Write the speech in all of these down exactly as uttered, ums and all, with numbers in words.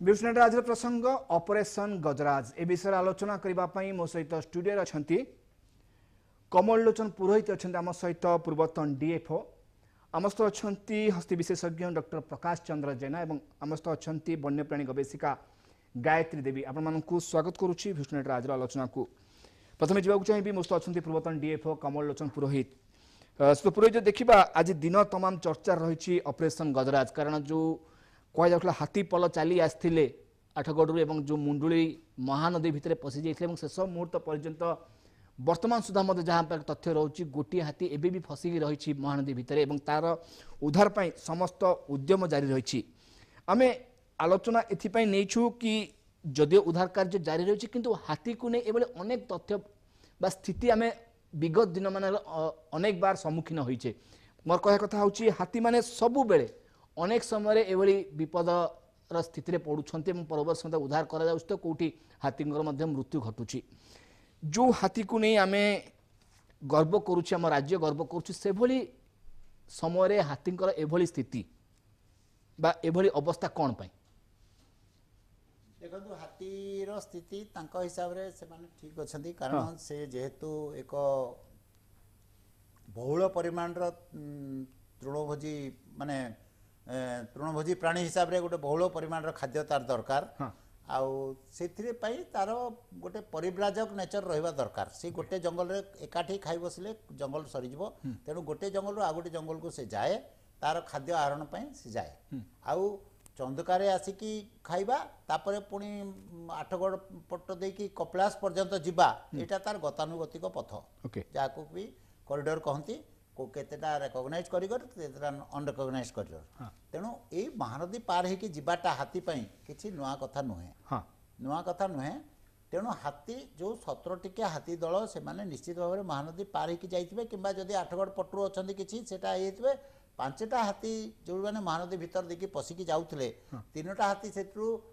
विष्णु आज प्रसंग ऑपरेशन गजराज ए विषय आलोचना करने मो सहित स्टूडियो अच्छा कमल लोचन पुरोहित अच्छा आम सहित पूर्वतन डीएफओ आम सहित अच्छा हस्ती विशेषज्ञ डॉक्टर प्रकाश चंद्र जेना और आम सहित अच्छा वन्यप्राणी गवेषिका गायत्री देवी आपण स्वागत करुच्ची विष्णु आज आलोचना को प्रथम जावाक चाहिए मो सहित अच्छा पूर्वतन डीएफओ कमल लोचन पुरोहित सो पुरोहित देखा आज दिन तमाम चर्चा रही ऑपरेशन गजराज कारण जो कह जाऊला हाथी पल चली आसते आठगढ़ एवं जो मुंडुली महानदी भितर पशि जाते शेष मुहूर्त पर्यंत वर्तमान सुधा मत जहाँ पर तथ्य रोचे गोटे हाथी एबे भी फसिकी रही महानदी भितर एवं तार उद्धार पाई समस्त उद्यम जारी रही आमे आलोचना एथिपाई नहींछु कि जदियो उद्धार कार्य जारी रही किंतु हाथी को नहीं एभली अनेक तथ्य बा स्थिति आमे विगत दिन मान अनेक बार सम्मुखीन होइछे मोर कह कथा होची हाथी माने सबु बेले अनेक समय एभली विपदर स्थिति पड़ुंट परवर्त समय उद्धार करा तो कौटी हाथी मृत्यु घटुची जो हाथी को नहीं आमे गर्व करुचे आम राज्य गर्व करुचे से भली समय हाथी एभली स्थिति बा एभली अवस्था कौन पाई देखो हाथीर स्थिति हिसाब से ठीक अच्छा कारण हाँ। से जेहेतु एक बहुल परिमाण तृणभोजी माने तृणभोजी प्राणी हिसाब से गोटे बहुल परिमाण खाद्य तार दरकार हाँ। आउ से तार गोटे परिव्राजक नेचर रहा दरकार से गोटे जंगल रे एकाठी खाई बसले जंगल सरीज तेणु गोटे जंगल आ गोटे जंगल को से जाए तार खाद्य आहरण से जाए आउ चंदकारे आसिकी खाइबा तापरे पुणी आठगढ़ पट देकी कपिलास पर्यंत जीवा एटा तार गतानुगतिक पथ okay. जाको भी कॉरिडोर कहती को केतेटा रेकग्नाइज करिगर केतेटा अनरेकग्नाइज करिगर हाँ। तेणु ए महानदी पार होगी जीवाटा हाथी पाई किछि नुआ कथा नुहे हाँ। नुआ कथा नुहे तेणु हाथी जो सतर टिकिया हाथी दल से माने निश्चित भाव में महानदी पार होगी जाइथिबे किंबा जदि आठगढ़ पटरू अछंती किछि सेटा हेइथिबे पांचटा हाथी जो मैंने महानदी भीतर देखिए पशिकी जाऊे तीनोटा हाथी से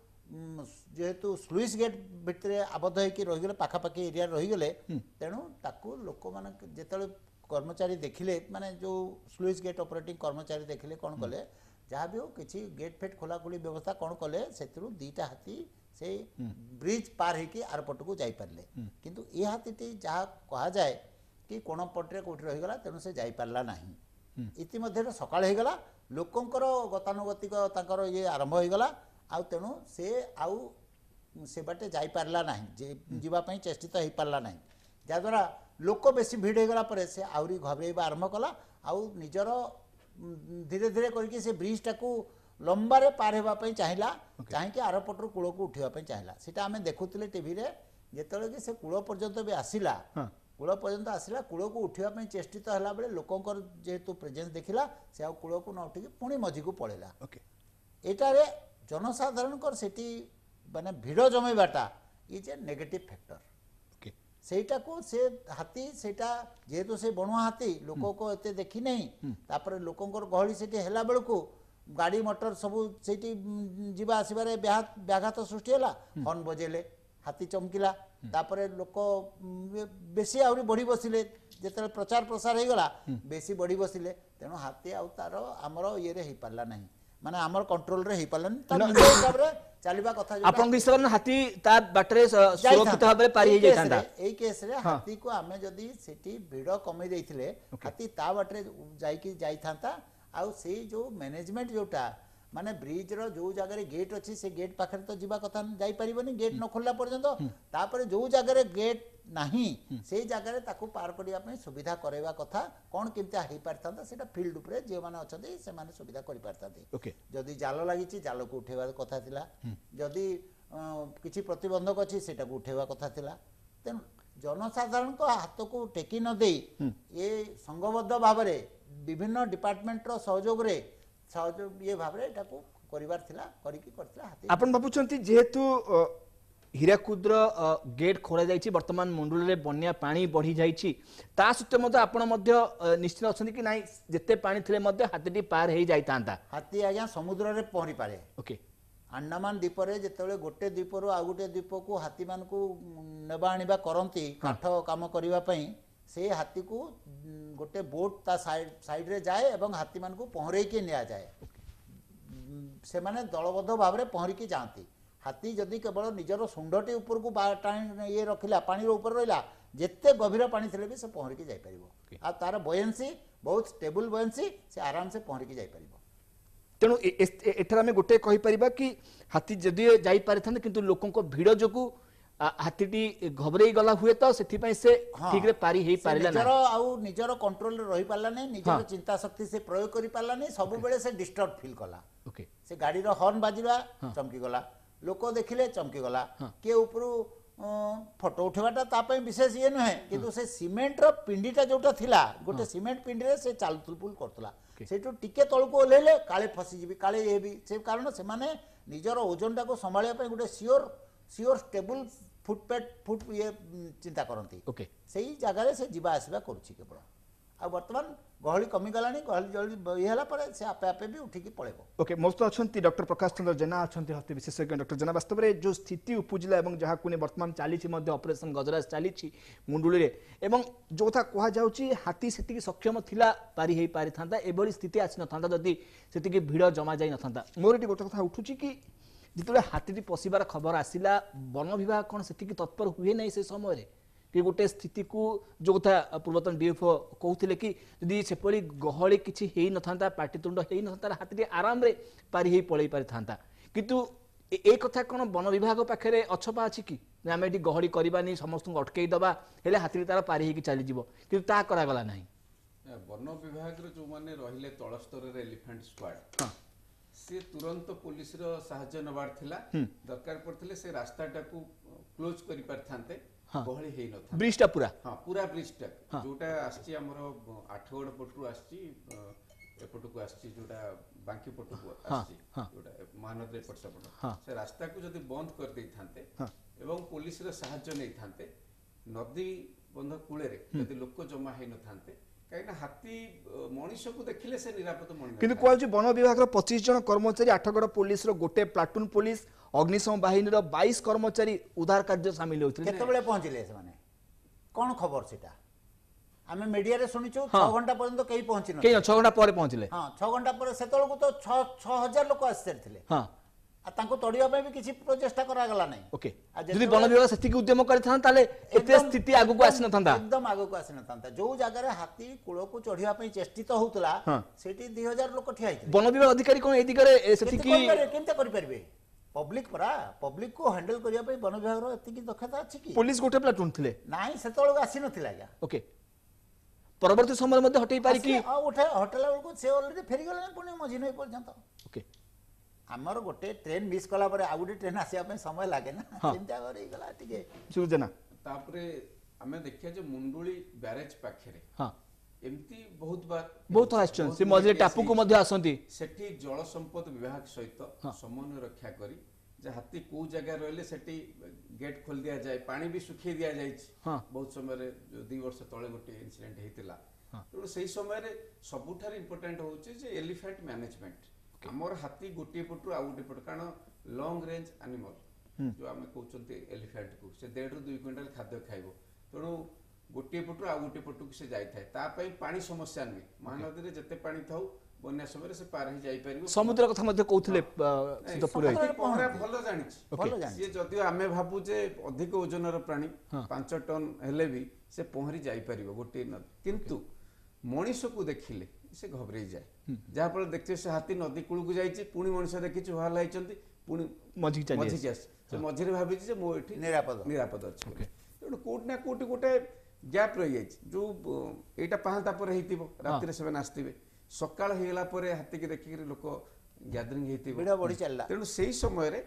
जेहेतु स्लुइस गेट भितर आबद्ध होकर रहीगले पाखापाखि एरिया रहीगले तेणु ताकू लोक मैंने जिते कर्मचारी देखिले माने जो स्लुइस गेट ऑपरेटिंग कर्मचारी देखिले कौन कले जहाँ भी हो किसी गेट फेट खोलाखोली व्यवस्था कौन कले से दीटा हाथी से ब्रिज पार होकर आर पट को जापारे किंतु ये हाथी जहाँ कह जाए कि कोण पटे कौटी रहीगला तेणु से जापारा ना इतिमध्य सकाळ होगला लोकंकर गतानुगतिक तांकर ये आरंभ होगला आउ तेणु से आउ से बाटे जाई पारला नाही जे जीवा पई चेष्टित हो पारला नाही जाद्वारा लोक बेसी भीड़ होगला परे से आउरी घबरेबा आरंभ कला आउ निजर धीरे धीरे करके से ब्रिज टाकू लंबारे पार हेबा पई चाहिला चाहिके आर पटरू कूल को उठिबा पई चाहिला सेटा आमे देखुतिले टीवी रे जेतले कि से कूल पर्यंत भी आसिला कूल पर्यंत आसला कूल को उठापी चेष्टित है बेले लोकंर जेहेतु प्रेजेंस देखला से आ कूल को न उठिकी पुणी मझी को पड़ेगा एटारे जनसाधारण सेठी माने भिड़ जमेबाटा इज ए नेगेटिव फैक्टर सेटा को से हाथी सेटा जेहेतु से बणुआ हाथी लोक को एते देखी नहीं तापर लोकंर गहली सेठी हेला बेलू गाड़ी मोटर सबू सेठी जीवा आसबारे व्याघात सृष्टि है हर्न बजेले हाथी चमकिला तापरे लोक बेसी आउरी बढ़ी बसिले जेते प्रचार प्रसार हो गला बेसी बढ़ी बसिले तेणु हाथी आउ तार आमर ये रे हो पारला नहीं माने आमर कंट्रोल रे हो पारला नहीं हिसाब रे चलिबा कथा आपन हिसाब रे हाथी ता बाटरे सुरक्षित भाबरे पारी हे जायतांदा एई केस रे हाथी को आमे जदी सेठी भीड़ कमे देइथिले हाथी ता बाटरे जाई कि जाइथांता आउ से जो मैनेजमेंट जोटा माने ब्रिज रो जो जगह गेट अच्छी से गेट पाखे तो जीवा कथा जाई परिबनी गेट न खोलला पर्यंत तापर जो जगह गेट नाही से जगह ताकू पार करिया पई सुविधा करेवा कथा कोन केमता हेई पारथांता सेटा फील्ड ऊपर जे माने अछथि से माने सुविधा करि पारथांती ओके जदी जाल लागिछि जाल को उठेवा कथा थिला जदी किछि प्रतिबंधक अछि सेटा को उठेवा कथा थिला तेन जनसाधारण को हाथ को टेकी न देई ए संघबद्ध भाव रे विभिन्न डिपार्टमेंट रो सहयोग रे सहयोग ये भाव रे ताकू करिवार थिला करिकि करथिला हाथी आपन बाबुचंती जेहेतु हीराकुद्र गेट खोला जाइछि वर्तमान मंडल रे बन्या पानी बढ़ी जाइछि ता सत्ते मते आपण मध्य निश्चित अछंती कि नाही जते पानी थिले मध्य हाथीटी पार हेई जाइतांता हाथी आज्ञा समुद्र रे पहरी पारे ओके अंडमान द्वीप रे जेतेबेले गोटे द्वीप रो आ गोटे द्वीप को हाथी मान को नेबा आनिबा करंती काठ काम करिवा पई से हाथी को गोटे बोट ता साइड साइड रे जाए एवं हाथी मान को पहरे के निया जाए से माने दलबद्ध भाव रे पहरी के जाती हाथी जदि केवल निजर शुंडटी ऊपर को ये रखिला पानी ऊपर रहा जिते गभीर पानी थे भी से पहरिकी जापर आ तार बयंसी बहुत स्टेबल बयंसी से आराम से पहरिकी जापर तेणु एठार आम गोटे कहीपर कि हाथी जदि जापारि था कि लोकों भिड़ जो हाथी घबरई गला हुए तो से ठीक रे पारी हे पारिला निजर आउ निजर कंट्रोल रही पारला नहीं निजर चिंता शक्ति से प्रयोग करि पारला नहीं सब बेले से डिस्टर्ब फील कला ओके से गाड़ी रो हॉर्न बाजिबा चमकी गला लोक देखिले चमकी गला के ऊपर फोटो उठेबाटा ता पई विशेष ये नुहे किंतु से सीमेंट रो पिंडीटा जोटा थिला गोटे सीमेंट पिंडी रे से चालतुलपुल करतला सेटू टिके तळको ओलेले काळे फसी जिबी काळे ए भी से कारण से माने निजर ओजनटा को संभाळिया पई गोटे sure sure stable footpath foot ये चिंता करती ओके सही जगह से जीवा आसवा करुच्ची केवल आ बर्तमान गहली कमी गलानी गहली जल्दी ये होला से आपे आपे भी उठिकी पळेबो ओके मोस्त अच्छा डॉक्टर प्रकाश चंद्र जेना अच्छा हस्ती विशेषज्ञ डॉक्टर जेना वास्तव में जो स्थिति उपजिला एवं जहाँ को वर्तमान चली ऑपरेशन गजराज चली मुंडुली एवं जो था कहुच्छी हाथी से सक्षम थिला पारी हो पारि था एभली स्थिति आसी न जदि से भिड़ जमा जाई न था मोर ये गोटे कथा उठुची कि जिते हाथी पशिबार खबर आसला वन विभाग कौन से तत्पर हुए नहीं से समय कि गोटे स्थिति को जो कथा पूर्वतन डीएफओ कहते कि यदि सेपरी गहली किसी हो न था पाटितुंड हो न था हाथी आराम रे पारी हो पड़े पारि था किंतु ए कथा कौन वन विभाग पाखे अछपा अच्छी कि आम ये गहली करवानी समस्त अटकई दबा हेले हाथी तार पारी हो चलीज कि करागला ना वन विभाग जो मैंने रहिले तल स्तर एलिफेंट स्क्वाड से तुरंत पुलिस रो साहाय्य नबार थिला दरकार पड़थिले से रास्ताटा को क्लोज करि परथांते गहली हेइ नथा ब्रिजटा पूरा हां पूरा ब्रिजटा जोटा आछि हमरो आठगड़ पटु आछि एपटु को आछि जोटा बांकी पटु को आछि जोटा महानदी पट सपट से रास्ता को जदि बंद कर देई थांते एवं पुलिस रो साहाय्य नै थांते नदी बंध कूले रे जदि लोक जमा हेइ न थांते कहीं हाथी मनीष को देखिले से निरापद मन किंतु कहु वन विभाग पच्चीस जन कर्मचारी आठगड़ पुलिस रो गोटे प्लाटून पुलिस अग्निशम बाहिनी रो बाईस कर्मचारी उद्धार कार्य शामिल होते केतबेले पहुंचले से माने कोन खबर सेटा आमे मीडिया रे सुनिछु छह घंटा पर्यंत कहीं पहुंची न कहीं छह घंटा पर पहुंचले हां छह घंटा पर सेतल को तो छह हजार लोक आस्तर थिले हां आ तांको तोड़िया पे भी किसी प्रचेष्टा करा गला नहीं ओके यदि वन विभाग सेति उद्यम करथां ताले एते स्थिति आगु को आसी न थांता एकदम आगु को आसी न थांता जो जगह रे हाथी कुळ को चढ़िया पे चेष्टित होतला सेठी दो हज़ार लोक ठिया हिते वन विभाग अधिकारी कोन ए दिगरे सेति की केनते करि परबे पब्लिक परा पब्लिक को हैंडल करिया पे वन विभाग रो एति की दक्षता अछि की पुलिस गोटे प्लाटून थिले नाही सेतळ को आसी न थिला या ओके परवर्ती समय मध्ये हटई पारि की उठे होटल को से ऑलरेडी फेरी गला पुनी मझी नै पर्यंत ओके आमर गोटे ट्रेन मिस कला परे आ गोटे ट्रेन आसिया पे समय लागे ना चिंता करी गला टिके सुजना तापरे हमें देखिया जे मुंडुली बैरेज पाखरे हां एमती बहुत बार बहुत आश्चर्य से मझे टापू को मध्ये आसंती सेठी जल संपद विभाग सहित समन्वय रक्षा करी जे हाथी को जगह रहले सेठी गेट खोल दिया जाए पानी भी सुखी दिया जाय बहुत समय रे दो वर्ष तळे गोटे इंसिडेंट हेतिला तो सही समय रे सबुठार इंपोर्टेंट होचे जे एलिफेंट मैनेजमेंट हमर हाथी गोटे पटु आ गोटे पटु कारण लॉन्ग रेंज एनिमल जो आमे कहउचंती एलिफेंट को से डेढ़ रु दो क्विंटल खाद्य खाइबो तेणु गोटे पटु आ गोटे पटु से जाय थाए ता पई पानी समस्या नै महानदी रे जते पानी थाउ बन्या समय से पार ही जाई परिबो समुद्र कथा मध्ये कहउथिले से तो पूरा पहरा भलो जानिछ भलो जानिछ ये जदियो आमे भाबु जे अधिक ओजनर प्राणी पाँच टन हेले भी से पहरी जाई परिबो गोटे किंतु मनीष को देखिले से घबरे जाए जहाँ फल देखते से हाथी नदी कूल को जाइए पुणी मनीष देखी चुहाल होती पुणी मझी मझी से मझे भावी मो निरापद निरापद अच्छे तेणु कौट ना कौट गोटे गैप रही जाए जो यहाँ पाहांता पर राति से आसवे सकाल होगला हाथी की देखिक लोक गैदरिंग बढ़ी चलला तेणु से समय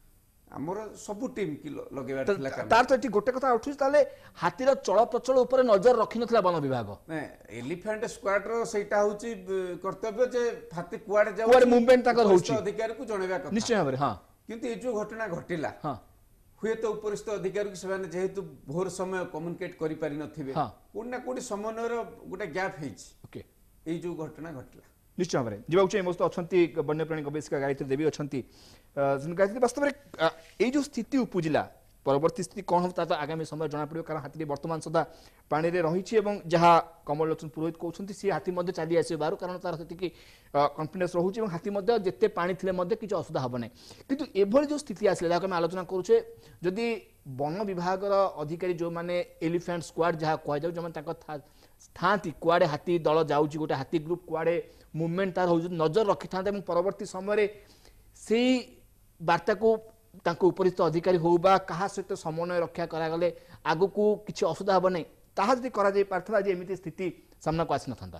आमर सब टीम की लगेबार तार तो गोटे कथा उठुछ ताले हाथीर चल प्रचल ऊपर नजर रखि नथला वन विभाग नै एलिफेंट स्क्वाड रो सेटा होची कर्तव्य जे हाथी कुआडे जाउ कुआडे मूवमेंट ताकर होची अधिकारी को जणेबा कथा निश्चय भाबरे हां किंतु ए जो घटना घटिला हां हुए तो उपरिस्थ अधिकारी के सेमाने जेहेतु भोर समय कम्युनिकेट करि पारि नथिबे कोन ना कोडी समन्वय रो गोटे गैप हेछि ओके ए जो घटना घटिला निश्चय भाव में जीवा मस्त अच्छा वन्यप्राणी गवेषिका गायत्री देवी अच्छा गायत्री वास्तव में ये जो स्थिति उपजिला परवर्ती स्थिति कौन होता तो आगामी समय जना पड़ो कारण हाथी वर्तमान सदा पानी रे रही जहाँ कमल लोचन पुरोहित कहते सी हाथी चली आस बाहर कारण तार से कन्फिडेंस रोचे और हाथी जिते पानी थे किसी असुविधा हम ना कितु एभली जो स्थिति आसला जहाँ आम आलोचना करुचे जदि वन विभाग अधिकारी जो मैंने एलिफेंट स्क्वाड जहाँ कह जाऊ जो था कुआड़े हाथी दल जाऊँगी गोटे हाथी ग्रुप कुआड़े मुवमेंट तार हो नजर रखी था परवर्ती समय से वार्ता को तांको उपरिस्थ अधिकारी हो बा कहा सहित समन्वय रक्षा करागले आगु को किसी असुविधा हम नहीं ताहा जदि करा जाई पारथला जे एमिति स्थिति सामना को आसी नथंदा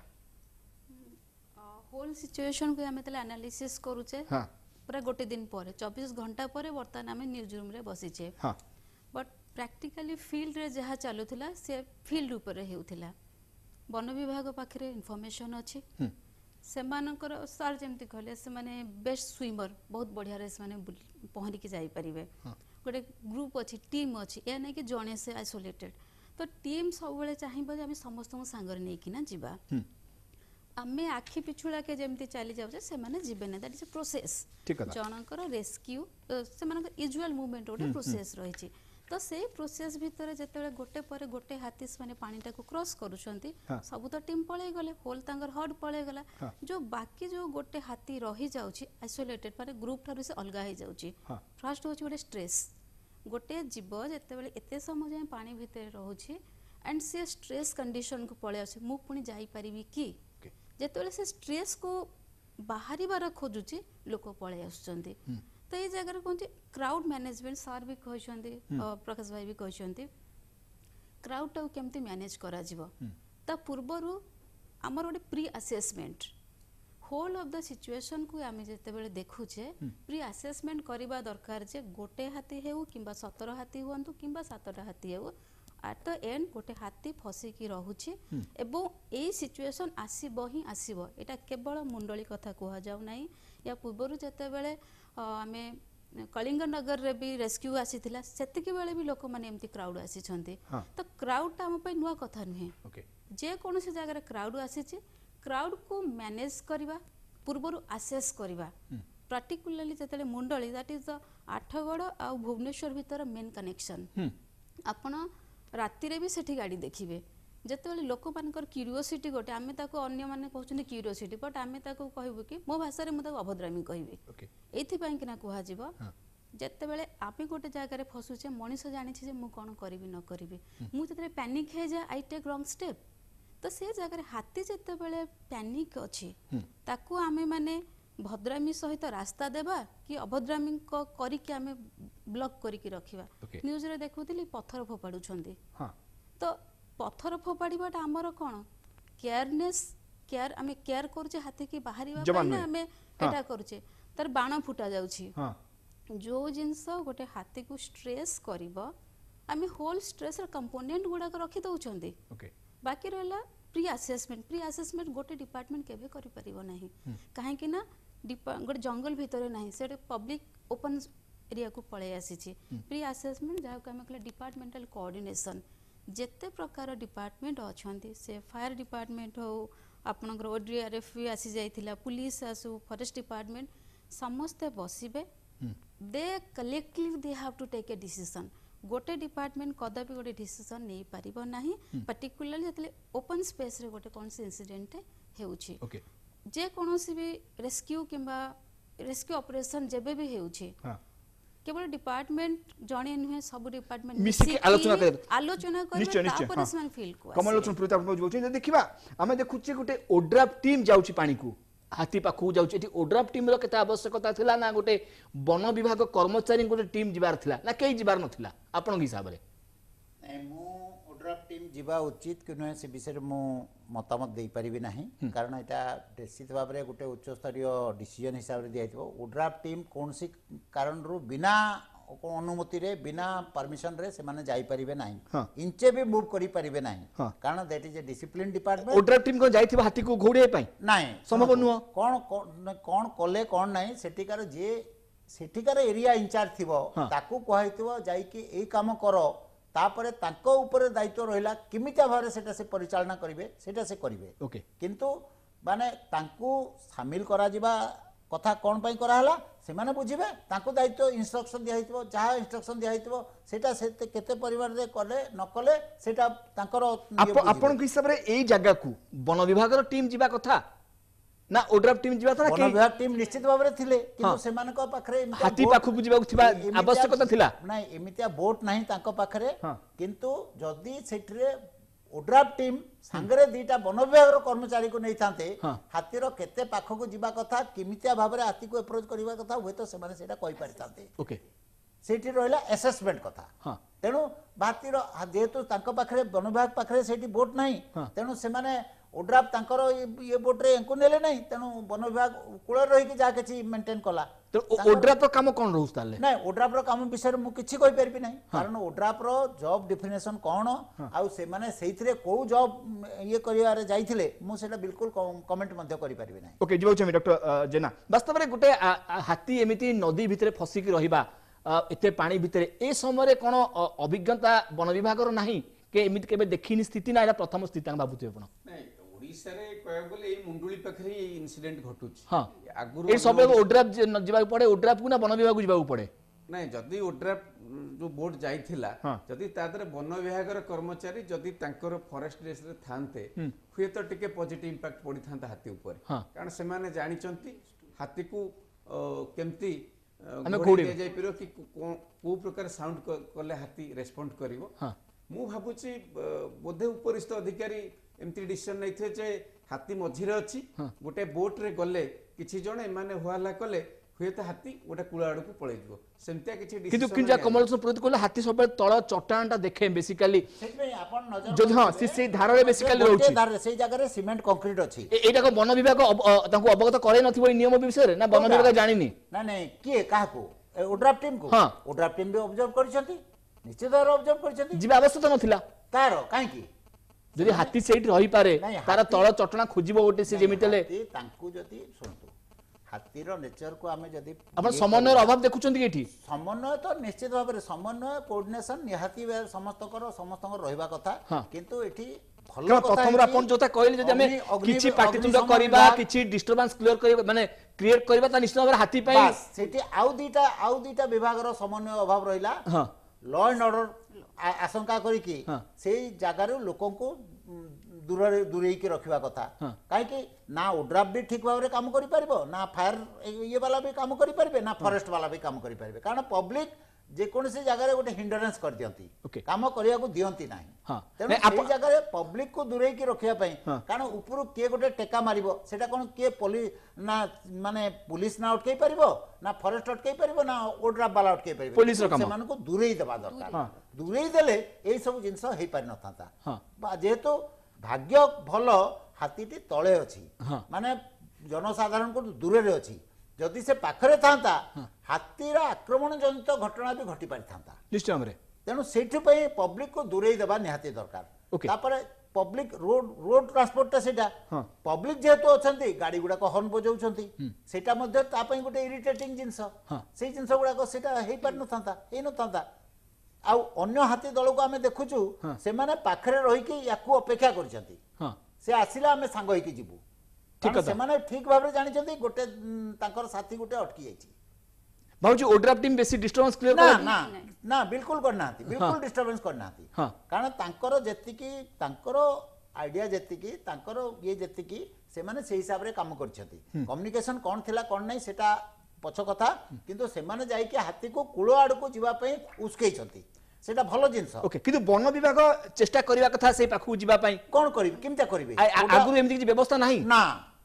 होल सिचुएशन को हमें तले एनालिसिस करूचे हां पूरा गोटे दिन पर चौबीस घंटा पर वर्तमान आम न्यूज रूम रे बसीचे हां बट प्रैक्टिकली फील्ड रे जहा चलुथिला से फील्ड ऊपर हेउथिला वन विभाग पाखरे इन्फॉर्मेशन अछि सेमानकर सार जेमती कहले से माने बेस्ट स्विमर बहुत बढ़िया रे से माने पहरी के जाई परिबे गोटे ग्रुप अछि टीम अछि या नै कि जणे से आइसोलेटेड तो टीम सब बेले चाहिबो जे हम समस्त संगर नै कि ना जीवा आमे आखि पिछुला के जेमती चली जाउ से माने जीवे नै दैट इज अ प्रोसेस जनकर रेस्क्यू से मानकर यूजुअल मूवमेंट गोटे प्रोसेस रहिछि तो से प्रोसेस भितर जेते गोटे पर गोटे हाथी माने पानीटा को क्रॉस करूछंती सब तो टीम पळे गले होल तांगर हड पळे गला जो बाकी जो गोटे हाथी रही जाउची आइसोलेटेड माने ग्रुप थारु से अलगा हे जाउची फर्स्ट होची गोटे स्ट्रेस गोटे जीव जेते बेले एते समय जाय पानी भितर रहउची एंड से स्ट्रेस कंडीशन को पळे आसे मु पुनी जाई परिबी की जेते बेले से स्ट्रेस को बाहरी बार खोजुची लोक पळे आछंती तो ये जगह कौन क्राउड मैनेजमेंट सार भी कहते प्रकाश भाई भी कहते क्राउड टाक केमती मैनेज करा जीवो ता पूर्वरु हमर गोटे pre assessment whole of the situation को आमे जेते बेले देखुचे प्री असेसमेंट करिबा दरकार जे गोटे हाथी हेउ किंबा सत्रह हाथी हुअन्तु किंबा सातटा हाथी हेउ एट द एंड गोटे हाथी फसिकी रहुछि एवं एई सिचुएशन आसीबो ही आसीबो एटा केवल मुंडली कथा कहा जाउ नाही या पूर्वरु जेते बेले आमे कलिंग नगर रे भी रेस्क्यू आसीथिला सेतिके बेले भी लोक माने एमती क्राउड आसीछंती तो क्राउड ता हम पे नुवा कथा नुहे जे कोनोसी जगह रे क्राउड आसीछि क्राउड को मैनेज करबा पूर्वरु असेस करबा पर्टिकुलरली जेतेले मुंडली दैट इज द आठगड़ आ भुवनेश्वर भीतर मेन कनेक्शन आपण राति रे भी सेठी गाड़ी देखिबे जेते लोक मानकर क्यूरियोसिटी गोटे आमे ताको अन्य माने कहउछन क्यूरियोसिटी बट आमे ताको कहबो कि मो भाषा रे म ताको अभद्रामी कहबे ओके एथि पय कि ना कुहा जीवो जेते बेले आमे गोटे जगह रे फसुचे मनीष जानि छी जे मु कोन करबी न करबी मु जेते पैनिक हे जा आई टेक रॉन्ग स्टेप तो से जगह रे हाथी जेते बेले पैनिक अछि ताको आमे माने भद्रामी सहित रास्ता देबा कि अभद्रामी को करी कि आमे ब्लॉक करी कि रखिबा न्यूज रे देखुतिली पत्थर फोपाडु छंदी हां तो पत्थर फोपाड़ीबाटा आमर कौन केयरनेस केयर आम केयर करुचे हाथी की बाहर आम एटा करुचे तार बाण फुटा जाउछि जो जिनस गोटे हाथी को स्ट्रेस करिवो आम होल स्ट्रेस कंपोनेंट गुडा रखी दउछंदी बाकी रहला प्री असेसमेंट प्री असेसमेंट गोटे डिपार्टमेंट केबे करि परिबो नाही काहे कि ना गोटे जंगल भितर नाही से पब्लिक ओपन एरिया को पळे आसीछि प्री असेसमेंट जहा को हम कहले डिपार्टमेंटल कोऑर्डिनेशन जेते प्रकार डिपार्टमेंट अच्छी से फायर डिपार्टमेंट हो आपनकर ओडीआरएफ भी आसी जाइथिला पुलिस आसु फॉरेस्ट डिपार्टमेंट समस्ते बसिबे they collectively they have to take a decision गोटे डिपार्टमेंट कदापि गोटे डिसीजन नै पारिबो नाही पर्टिकुलरली जतले ओपन स्पेस रे गोटे कोन से इंसिडेंट हेउछि ओके जे कोनोसी भी रेस्क्यू किंबा रेस्क्यू ऑपरेशन जेबे भी हेउछि हां केवल डिपार्टमेंट जणे नुहे सब डिपार्टमेंट मिसिक आलोचना कर आलोचना कर तापर समान फील्ड को कमल लोचन प्रीता आपण बोलछन देखिबा हमें देखुचे गोटे ओड्राफ टीम जाउची पानी को हाथी पाखु जाउची एटी ओड्राफ टीम रो केता आवश्यकता थिला ना गोटे वन विभाग कर्मचारी गोटे टीम जिबार थिला ना केई जिबार नथिला आपण हिसाब रे मु ओड्राफ टीम जिबा उचित कि नुहे से विषय मु मतामत दे पारिबी नाही कारण एटा निश्चित भाव में गोटे उच्च स्तरीय डिसीजन हिसाब से दिया ओड्राफ टीम कौन सी कारण रु बिना अनुमति रे बिना परमिशन रे से माने जाई परिबे नाही इंचे भी मूव करि परिबे नाही कारण that is a discipline department ODRAF team को जाइथिबा हाथी को घोड़े पई नाही संभव नुह कोन कोन कोले कोन नाही सेठिकार जे सेठिकार एरिया इंचार्ज थिबो ताकू कहैतिबो जाई कि एई काम करो तापरे ताको ऊपर दायित्व रहिला किमिता भारे सेटा से परिचालना करिवे सेटा से करिवे ओके किंतु माने तांकू शामिल करा जिबा कथा कौन पाई कराला से माने बुझिबे तांको दायित्व इंस्ट्रक्शन दिया हितबो जहाँ इंस्ट्रक्शन दिया हितबो सेटा सेते केते परिवार रे कले न कले सेटा तांकर आपन हिसाब रे एई जगह को वन विभाग रो टीम जिबा कथा ना ओड्राफ टीम जिबा था वन विभाग टीम निश्चित भाव रे थिले किंतु से माने को पाखरे हाथी पाखु को जिबा थिबा आवश्यकता थिला नै एमितिया बोट नाही तांको पाखरे किंतु जदी सेठरे ओड्राफ टीम सांगरे दीटा वन विभाग कर्मचारी को नहीं थांते हाथीर केते पाखक को जीवा कथा किमितिया भाबरे हाथी को अप्रोच करबा कथा हुए तो सेमाने सेटा कहि पारितांते ओके सेठी रहला असेसमेंट कथा तेनु हाथीर जेहेतु तांको पाखरे वन विभाग पाखरे सेठी बोट नाही तेनु सेमाने ओड्राफ तांकर ये बोट रे एंको नेले नाही तेनु वन विभाग कुळ रही कि जा किछि मेंटेन कला तो ओड्राफ रो काम कोन रहउस ताले नै ओड्राफ रो काम विषय मु किछि कहि परबी नाही कारण ओड्राफ रो जॉब डेफिनेशन कोन आउ से माने सेइथरे को जॉब ये करिवारे जाइथिले मु सेटा बिल्कुल कमेंट मध्ये करि परबी नाही ओके जीवा छमी डॉक्टर जेना वास्तव रे गुटे हाथी एमिति नदी भितरे फसी कि रहिबा एते पानी भितरे ए समय रे कोन अभिज्ञता वन विभाग रो नाही के एमिति केबे देखिनि स्थिति ना एटा प्रथम स्थिति तांग बाबुते आपण नै ओडिसा रे कहय बोले ए मुंडुली पखरे ए इंसिडेंट घटुछ हां आगुरु ए सब ओड्राफ जिबा पड़े ओड्राफ को ना वन विभाग को जिबा पड़े नै जदी ओड्राफ जो बोट जाइथिला जदी तादर वन विभाग रो कर्मचारी जदी तांकर फॉरेस्ट रेस रे थांते हुए तो टिके पॉजिटिव इंपैक्ट पड़ी थांता हाथी ऊपर कारण से माने जानि चंती हाथी को केमती हमें कोडी जाय पिरो कि को प्रकार साउंड करले हाथी रेस्पोंड करिवो मु भाबुची बोधे उपरिस्थ अधिकारी एमती डिसीजन नै थे जे हाथी मझिरे अछि गोटे बोट रे गले किछि जण माने हुआला कले हुए तो हाथी गोटे कुला आड़ को पळै जिवो सेमतिया किछि डिसीजन किंतु किंजा कमल प्रति कोले हाथी सब तळ चट्टानटा देखे बेसिकली सेटमे आपण नजर जो हां से से धार रे बेसिकली रहउछि धार रे से जगह रे सीमेंट कंक्रीट अछि एटा को वन विभाग तांको अवगत करे नथिबो नियम विषय रे ना वन विभाग जानिनी ना नै के काहा को ओड्राफ टीम को ओड्राफ टीम भी ऑब्जर्व करिसथि निश्चित भाव ऑब्जर्व करिसथि जिबा आवश्यकता नथिला तारो काहे की जदि हाथी सेठ रही पारे तार तळ चटना खोजिबो गोटे से जेमितले तांकु जदि सुनतु हाथीर नेचर को आमे जदि अपन समन्वय अभाव देखुचंती केठी समन्वय तो निश्चित भाव रे समन्वय कोऑर्डिनेशन निहाती समस्तकर समस्तकर रहिबा कथा किंतु एठी भलो कथा प्रथम अपन जोता कहली जदि हमें किछि पाटितुंड करबा किछि डिस्टर्बेंस क्लियर करबा माने क्रिएट करबा त निश्चित भाव हाथी पई बस सेठी आउ दीटा आउ दीटा विभाग रो समन्वय अभाव रहिला हां लॉ एंड ऑर्डर आशंका करी कि सेई जागा रे लोकन को दूर दूरेई के रखिबा कथा काहे कि ना ओड्राफ भी ठीक भाव रे काम करि परबो ना फायर ये वाला भी काम करि परबे ना फॉरेस्ट वाला भी काम करि परबे कारण पब्लिक जे कोन से जगह रे गोटे हिंडरेंस कर दियंती काम करिया को दियंती नाही तेने ए जगह रे पब्लिक को दूरेई के रखिया पई कारण ऊपर के गोटे टेका मारिबो सेटा कोन के पुलिस ना माने पुलिस ना अटकै परबो ना फॉरेस्ट अटकै परबो ना ओड्राफ वाला अटकै परबो पुलिस रो काम से मान को दूरेई देबा दरकार दूरेई देले एई सब जिंस हेई पारि न थाता जेहेतु भाग्य भलो हाथीटी तळे अछि माने जनसाधारण को दूरे रे अछि जदि से पाखरे थांता हाथीर आक्रमण जनित घटना भी घटी पारि थांता निश्चय हमरे तेनु सेठी पई पब्लिक को दूरेई देबा निहाती दरकार तापर पब्लिक रोड रोड ट्रांसपोर्ट ता सेटा पब्लिक जेहेतु अछंती गाड़ी गुडा को हॉर्न बजाउछंती सेटा मध्ये ता पई गोटे इरिटेटिंग जिंस सेई जिंस गुडा को सेटा हेई पारि न थांता हेई न थांता आ अन्य हाथी दल को आमे देखुछु से माने पाखरे रही कि याकू अपेक्षा करछंती से आसिला आमे सांग होई कि जिवु ठीक से माने ठीक भाबरे जानि छंती गोटे तांकर साथी गोटे अटकी जाईची भाउजी ओड्राफ टीम बेसी डिस्टर्बेंस क्लियर ना ना ना बिल्कुल करना हाथी बिल्कुल डिस्टर्बेंस करना हाथी कारण तांकर जेतिकी तांकर आइडिया जेतिकी तांकर ये जेतिकी से माने से हिसाब रे काम करछंती कम्युनिकेशन कोन थिला कोन नै सेटा पछ कथा किंतु से माने जाई कि हाथी को कुळो आड़ को जीवा पई उस्केई छंती सेटा भलो जिंस ओके किंतु वन विभाग चेष्टा करिवा कथा से पाखु जीवा पई कोन करिवे किमता करिवे आगुर एमति कि व्यवस्था नाही ना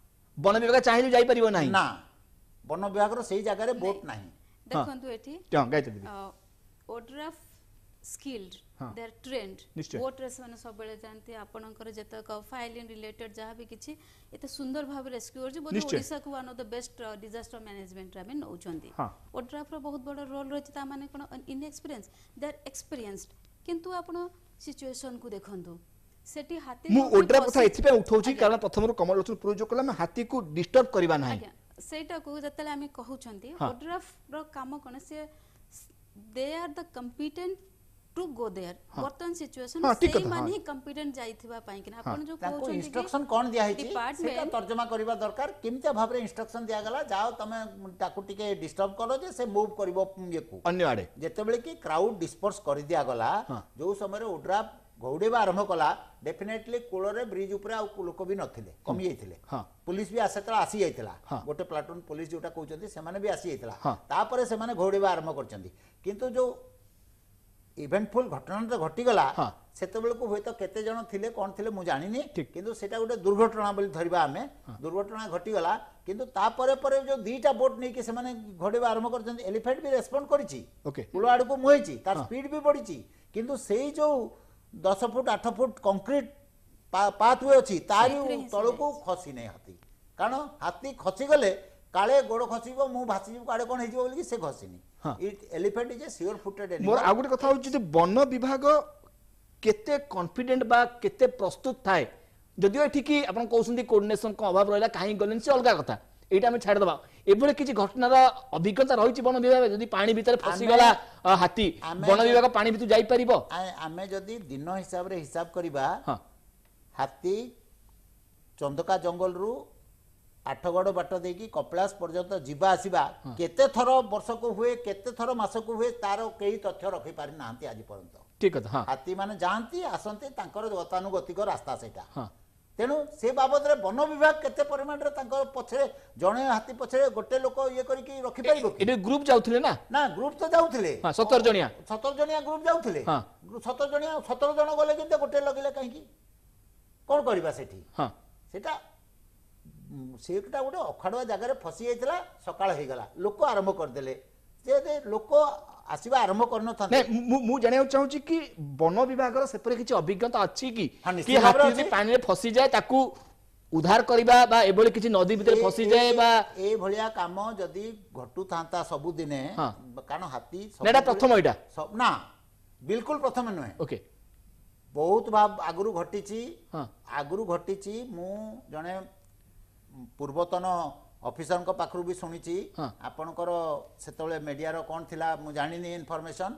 वन विभाग चाहिए जाई परिबो नाही ना वन विभाग रो सेही जगह रे बोट नाही देखंतु एठी हां गायते दीदी ODRAF skilled they are trained boat race माने सब बेले जानती आपनकर जतक फाइल इन रिलेटेड जहां भी किछि एते सुंदर भाव रेस्क्यू करछि बोली ओडिसा को one of the best disaster management रा में नौचंदी ओड्राफ रो बहुत बड़ रोल रहिछि ता माने कोन in experience they are experienced किंतु आपण सिचुएशन को देखंतु सेठी हाथी मु ओड्राफ कथा एथि पे उठौछि कारण प्रथम रो कमल लोचन प्रोजो कला में हाथी को डिस्टर्ब करबा नाही सेटा को जतले आमी कहउछंती ओड्राफ रो काम कोन से they are the competent to go there वर्तमान सिचुएशन हाँ, ठीक से कथा, माने हाँ। कॉम्पिटेंट जाइथिबा पाई कि अपन जो ताको कहउछन इंस्ट्रक्शन कोन दिया हिची सेटा डिपार्टमेंट तर्जमा करबा दरकार केमते भाबरे इंस्ट्रक्शन दिया गला जाओ तमे ताको टिके डिस्टर्ब करो जे से मूव करबो ये को अन्य आड़े जेतेबेले कि क्राउड डिस्पर्स कर दिया गला जो समय ओड्रा घौड़ेबा आरंभ कला डेफिनेटली कूଳରେ ब्रिज ऊपर आ लोक भी नथिले कमी जाइथिले पुलिस भी आसे तळा आसी जाइथिला गोटे प्लाटून पुलिस जोटा कहउचंती सेमाने भी आसी जाइथिला तापरे सेमाने घौड़ेबा आरंभ करचंती किंतु जो इवेंटफुल घटना घटी गला सेतेबेले को होय तो केते जण थिले कोन थिले मु जानिनी किंतु सेटा गोटे दुर्घटना बोली धरिबा आमे दुर्घटना घटी गला किंतु तापरे परे जो दीटा बोट नै कि सेमाने घौड़ेबा आरंभ करचंती एलिफेंट भी रेस्पोंड करिछि ओके कूल आड़ को मुहेछि तार स्पीड भी बढ़िछि किंतु सेई जो दस फुट आठ फुट कंक्रीट पाथवे अच्छी तारी तल को खसी नहीं हाथी कारण हाथी खसी गले काले गोड़ खसिबो मु भासीबो काले कोन हेजिबो बोली से खसिनी it elephant is a sure footed animal मोर आ गुटे कथा होची जे वन विभाग केते कॉन्फिडेंट बा केते प्रस्तुत थाए जदियो एठी की आपण कहउसंती कोऑर्डिनेशन को अभाव रहला काहे गलन से अलगा कथा एटा हम छाड़ दबा एबळे किछि घटनार अभिज्ञता रहिछि वन विभाग जदि पानी भीतर फसी गला हाथी वन विभाग पानी भीतर जाई परिबो आमे जदि दिन हिसाब रे हिसाब करिबा हाथी चंदका जंगल रु आठगड़ बाट देकी कपिलास पर्यंत जीवा आसीबा केते थर वर्ष को हुए केते थर मास को हुए तार केही तथ्य रखि पारि नांती आज पर्यंत ठीक है हां हाथी माने जानती आसंती तांकर गतानुगतिक रास्ता सेटा हां तेणु से बाबद रे वन विभाग केते परिमाण रे तांकर पछरे जणे हाथी पछरे गोटे लोक ये करी की रखि परिबो एटे ग्रुप जाउथिले ना ना ग्रुप तो जाउथिले हां सत्तर जणिया सत्तर जणिया ग्रुप जाउथिले हां सत्तर जणिया सत्तर जण गले किंते गोटे लगिले काहे की कोन करबा सेठी हां सेटा सेटा गोटे अखाड़ुआ जगार फसी जाइतिला सकाळ हे गला लोक आरंभ कर देले जे लोक आसीबा आरंभ करन था नहीं मु मु जानियो चाहूची कि वन विभाग रो सेपरे किछि अभिज्ञता अछि कि कि हाथी जे पानी रे फसी जाय ताकू उद्धार करबा बा एबोले किछि नदी भीतर फसी जाय बा ए भलिया काम जदी घटू थांता सब दिने कारण हाथी नेडा प्रथम एटा सब ना बिल्कुल प्रथम नय ओके बहुत भाव आगुरु घटिछि आगुरु घटिछि मु जने पूर्वतन ऑफिसर को पाखरु भी सुनिछि आपनकर सेतले मीडिया रो कोन थिला मु जानिनी इन्फॉर्मेशन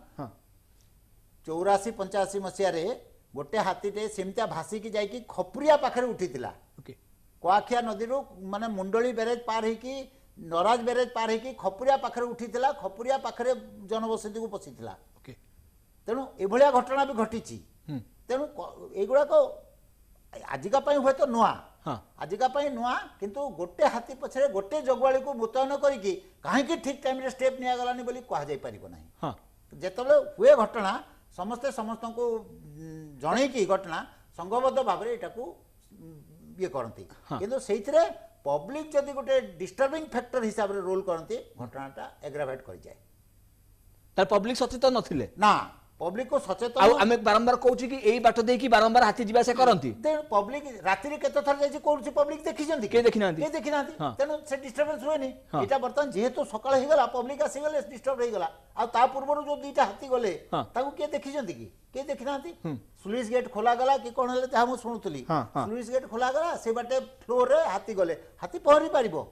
चौरासी पंचासी मसिया रे गोटे हाथीटे सेमता भासी की जाई कि खपुरिया पाखरे उठितिला ओके कोआखिया नदी रो माने मुंडली बैरेज पार हे कि नराज बैरेज पार हे कि खपुरिया पाखरे उठितिला खपुरिया पाखरे जनबसति को पसितिला ओके तेनु ए भलिया घटना भी घटिछि तेनु एगुडा को आजिका पई होय तो नुआ आजिका पई नुआ किंतु गोटे हाथी पछरे गोटे जगवाली को मुतयन करी कि काहे कि ठीक टाइम रे स्टेप निया गलानी बोली कहा जाय परिबो नाही हां जेतबे हुए घटना समस्त समस्त को जणे की घटना संगबद्ध भाव रे एटा को ये करंती किंतु सेइथरे पब्लिक जदी गोटे डिस्टर्बिंग फैक्टर हिसाब रे रोल करंती घटनाटा एग्रावेट करि जाय तार पब्लिक सचेतन नथिले ना पब्लिक को सचेतन आ हमें बारंबार कहूची कि एई बाटो देकी बारंबार हाथी जीवा से करंती दे पब्लिक राति रे केते थर जाय कोन पब्लिक देखि जंती के देखि नांती के देखि नांती तनो से डिस्टर्बेंस होय नि एटा बर्तन जेहेतु सकाळ हे गला पब्लिक आसी गले डिस्टर्ब हे गला आ ता पूर्व जो दुईटा हाथी गले ताकू के देखि जंती की के देखि नांती स्लुइस गेट खोला गला कि कोन हले ता हम सुनुतली स्लुइस गेट खोला गला से बाटे फ्लोर रे हाथी गले हाथी पहरी पारिबो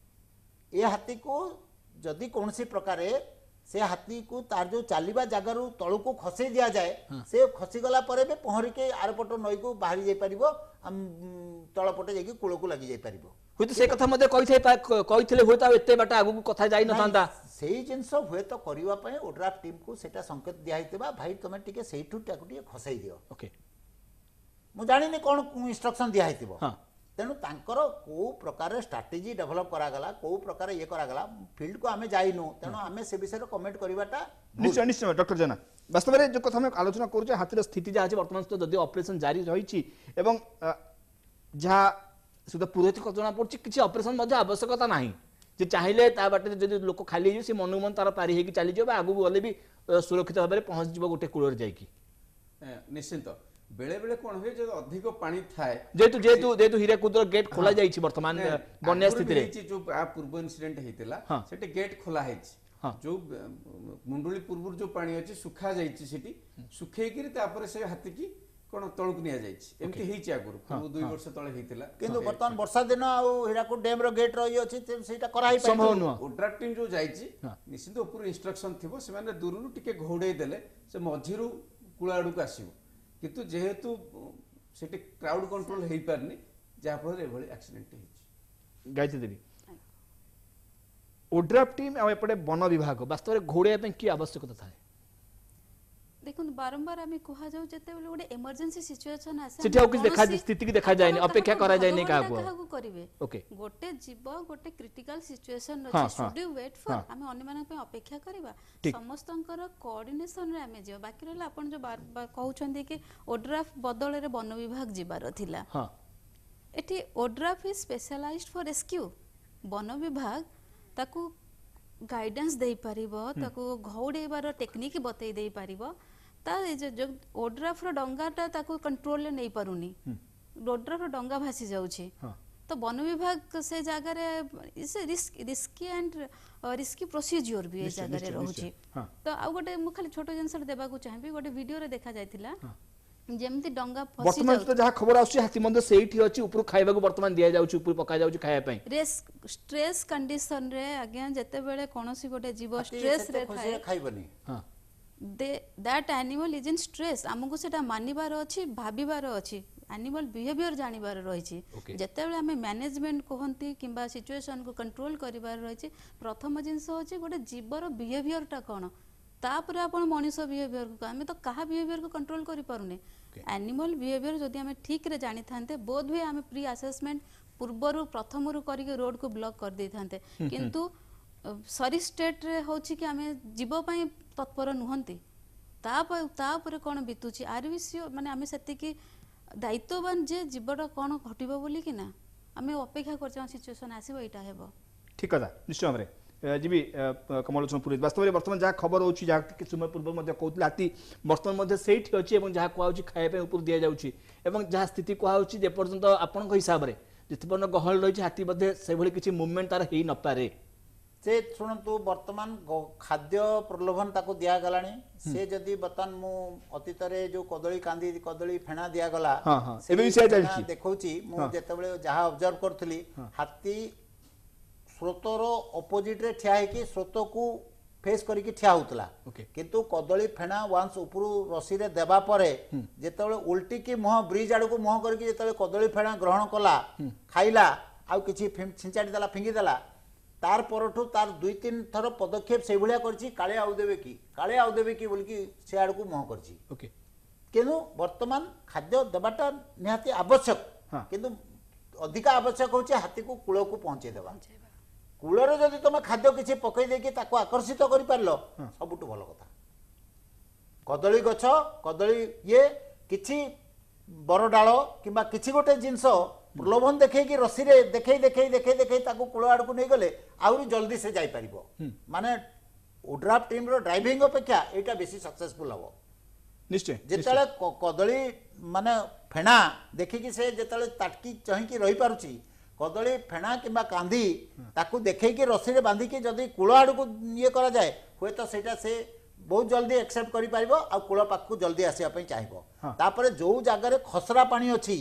ए हाथी को जदी कोनसी प्रकारे से हाथी को तार जो चलवा जगार तलू को खसई दिया जाए से खसी गला परे भी पहरी के आरपट नई को बाहरी जाई परिबो तलपटे जाई कूल को लगी जाई परिबो होय तो से कथा मध्ये कहि थे कहि थले होय ता एते बाटा आगु को कथा जाई न थांता सेही जिंस होय तो करिवा पय ओड्राफ्ट टीम को सेटा संकेत दिया हितबा भाई तमे टिके सेठू टाकू टिके खसई दियो ओके मु जानि ने कोन इंस्ट्रक्शन दिया हितबो हां तेणु तांकर को प्रकार स्ट्राटेजी डेभलप करा गला को प्रकार ये करा गला फील्ड को आमे जाइनु तेणु आमे से विषय रे कमेंट करबाटा निश्चय निश्चय डॉक्टर जना वास्तव में जो कथा हम आलोचना करू जे हाथीर स्थिति जा अछि वर्तमान तो जदि ऑपरेशन जारी रहिछि एवं जहा सुधा पुरोहित को जना पड़छि किछि ऑपरेशन मध्ये आवश्यकता नाही जे चाहिले ता बाटे जदि लोक खाली जे से मनुमन तार पारी हे कि चली जो आगु गले भी सुरक्षित भाबरे पहुंच जिवो गोटे कूलर जाई कि निश्चित बेले बेले कोन होय जे अधिक पानी थाए जेतु जेतु जेतु हीराकुद गेट खोला जाईछि वर्तमान बन्या स्थिति रे जो आ पूर्व इंसिडेंट हेतिला सेटे गेट खोला हेछि जो मुंडुली पूर्व जो पानी अछि सुखा जाईछि सेठी सुखे गिरी तापर से हाथी की कोन तळुक निया जाईछि एमति हेछि आगुर पूर्व दो वर्ष तळे हेतिला किंतु वर्तमान वर्षा दिन आ हीराकुद डैम रो गेट रही अछि सेटा करा ही संभव न ओड्रा टीम जो जाईछि निश्चित ऊपर इंस्ट्रक्शन थिबो से माने दूरनु टिके घोडे देले से मझिरु कूल आड़ को आसो किंतु जेहेतु सेठी क्राउड कंट्रोल हो पारनी जहाँ फल एभली एक्सीडेंट हो गायत्री देवी ओड्राफ टीम आ एपटे वन विभाग वास्तव में घोड़े की आवश्यकता था देखो बारंबार आम कह जाऊ जते गोटे इमरजेंसी सिचुएशन आसे सेठी आ किछ देखा स्थिति की देखा जाय नै अपेक्षा करा जाय नै काको काको करिवे ओके गोटे जीव गोटे क्रिटिकल सिचुएशन हाँ, अछि शुड यू वेट फॉर हाँ। आमे अन्य मानक पे अपेक्षा करबा ठीक। समस्तंकर कोऑर्डिनेशन रे आमे जे बाकी रहला अपन जो बार बार कहउछन्ती कि ओड्राफ बदल रे वन विभाग जिबार थिला हां एठी ODRAF is specialized for rescue वन विभाग ताकू गाइडेंस दे पारिबो ताकू घौड़ेबार टेक्निक बतै दे पारिबो ता जो जो ओड्राफ रो डंगाटा ताकू कंट्रोल ले नै पारुनी ओड्राफ रो डंगा भासी जाउछि हां तो वन विभाग से जगह रे is risk risky and risky procedure भी ए निश्चय, जगह रे निश्चय, रहउछि निश्चय, हाँ। तो आ गोटे मु खाली छोटो जिनस देबा को चाहबी गोटे वीडियो रे देखा जायतिला जेमति डंगा फसी वर्तमान जाउ तो जहाँ खबर आसी हाथी मंदिर सेठी अछि ऊपर खाइबा को वर्तमान दिया जाउछि ऊपर पका जाउछि खाया पई रिस्क स्ट्रेस कंडीशन रे आज्ञा जते बेले कोनोसी गोटे जीव स्ट्रेस रे थाए खाइबनी हां they that animal is in stress हमको सेटा मानिबार अछि भाबिबार अछि एनिमल बिहेवियर जानिबार रहिछि Okay. जते बेले हमें मैनेजमेंट कहंती किंबा सिचुएशन को कंट्रोल करिबार रहिछि प्रथम जिंस अछि गोटे जीवर बिहेवियर टा कोन तापर आपण मनुष्य बिहेवियर को हमें तो कहा बिहेवियर को कंट्रोल करि पारुने एनिमल बिहेवियर जदि हमें ठीक रे जानि थांते बोध हुए हमें प्री असेसमेंट पूर्वरु प्रथमरु करिके रोड को ब्लॉक कर दै थांते किंतु सरी स्टेट रे होछि कि हमें जीव पई तत्पर नुहंती तापर तापर कोन बितुछि आरवीसी माने हमें सेति की दायित्ववान जे जीवटा कोन घटिबो बोली कि ना हमें अपेक्षा करछन सिचुएशन आसीबो एटा हेबो ठीक कथा निश्चय भाव जीवी कमलोचन पुरोहित वास्तव में वर्तमान जहाँ खबर होची जहाँ कि समय पूर्व कहते हाथी वर्तमान से अच्छी और जहाँ कहूँ खाया ऊपर दि जाऊँगी जहाँ स्थिति कहूँ जेपर्यंत आपण हिसाब से जिते गहल रही हाथी बोधे से किसी मुवमेंट तार हो नपे से शुणु वर्तमान खाद्य प्रलोभन ताको दिया गलानी से जदि बर्तमान मु अतीत रे जो कदली कांदी कदली फेणा दिया गला हां हां एबे भी से चलछि देखौछि मु जेतेबेले जहा ऑब्जर्व करथली हाथी स्रोतर ऑपोजिट रे ठिया है कि स्रोत को फेस करके ठिया होतला किंतु कदली फेणा वांस ऊपर रसी रे देबा परे जेतेबेले उल्टी की मुह ब्रिज आड़ को मुह करके जेतेबेले कदली फेणा ग्रहण कला खाइला आउ किछि छिंचाडी देला फिंगी देला तार परठू तार दुई तीन थर पदक्षेप से भाया करछि काले आउ देबे कि काले आउ देबे कि बोलकी से आड़ को मुह करछि ओके किनु वर्तमान खाद्य देबाटा निहाती आवश्यक किंतु अधिक आवश्यक होछि हाथी को कूल को पहुंचे देबा कूलरे जदि तुम खाद्य किछि पकई देकी ताको आकर्षित करि पारलो सबुटु भलो कथा कदली गछ कदली ये किछि बर डाल किंबा किछि गोटे जिंस प्रलोभन देखैकी रसी रे देखै देखै देखै देखै ताको कूल आड़ को नहीं गले आउरी जल्दी से जाई परिबो माने ओड्राफ टीम रो ड्राइविंग अपेक्षा एटा बेसी सक्सेसफुल हबो निश्चय जेतले कदली माने फेणा देखिकी से जेतले ताटकी चहिकी रही पारुची कदली फेणा किंबा कांदी ताकू देखैकी रसी रे बांधी के जदी कूल आड़ को ये करा जाए होय तो सेटा से बहुत जल्दी एक्सेप्ट करि पारिबो आ कूल पाक को जल्दी आसिया पई चाहिबो तापरे जो जागा रे खसरा पानी अछि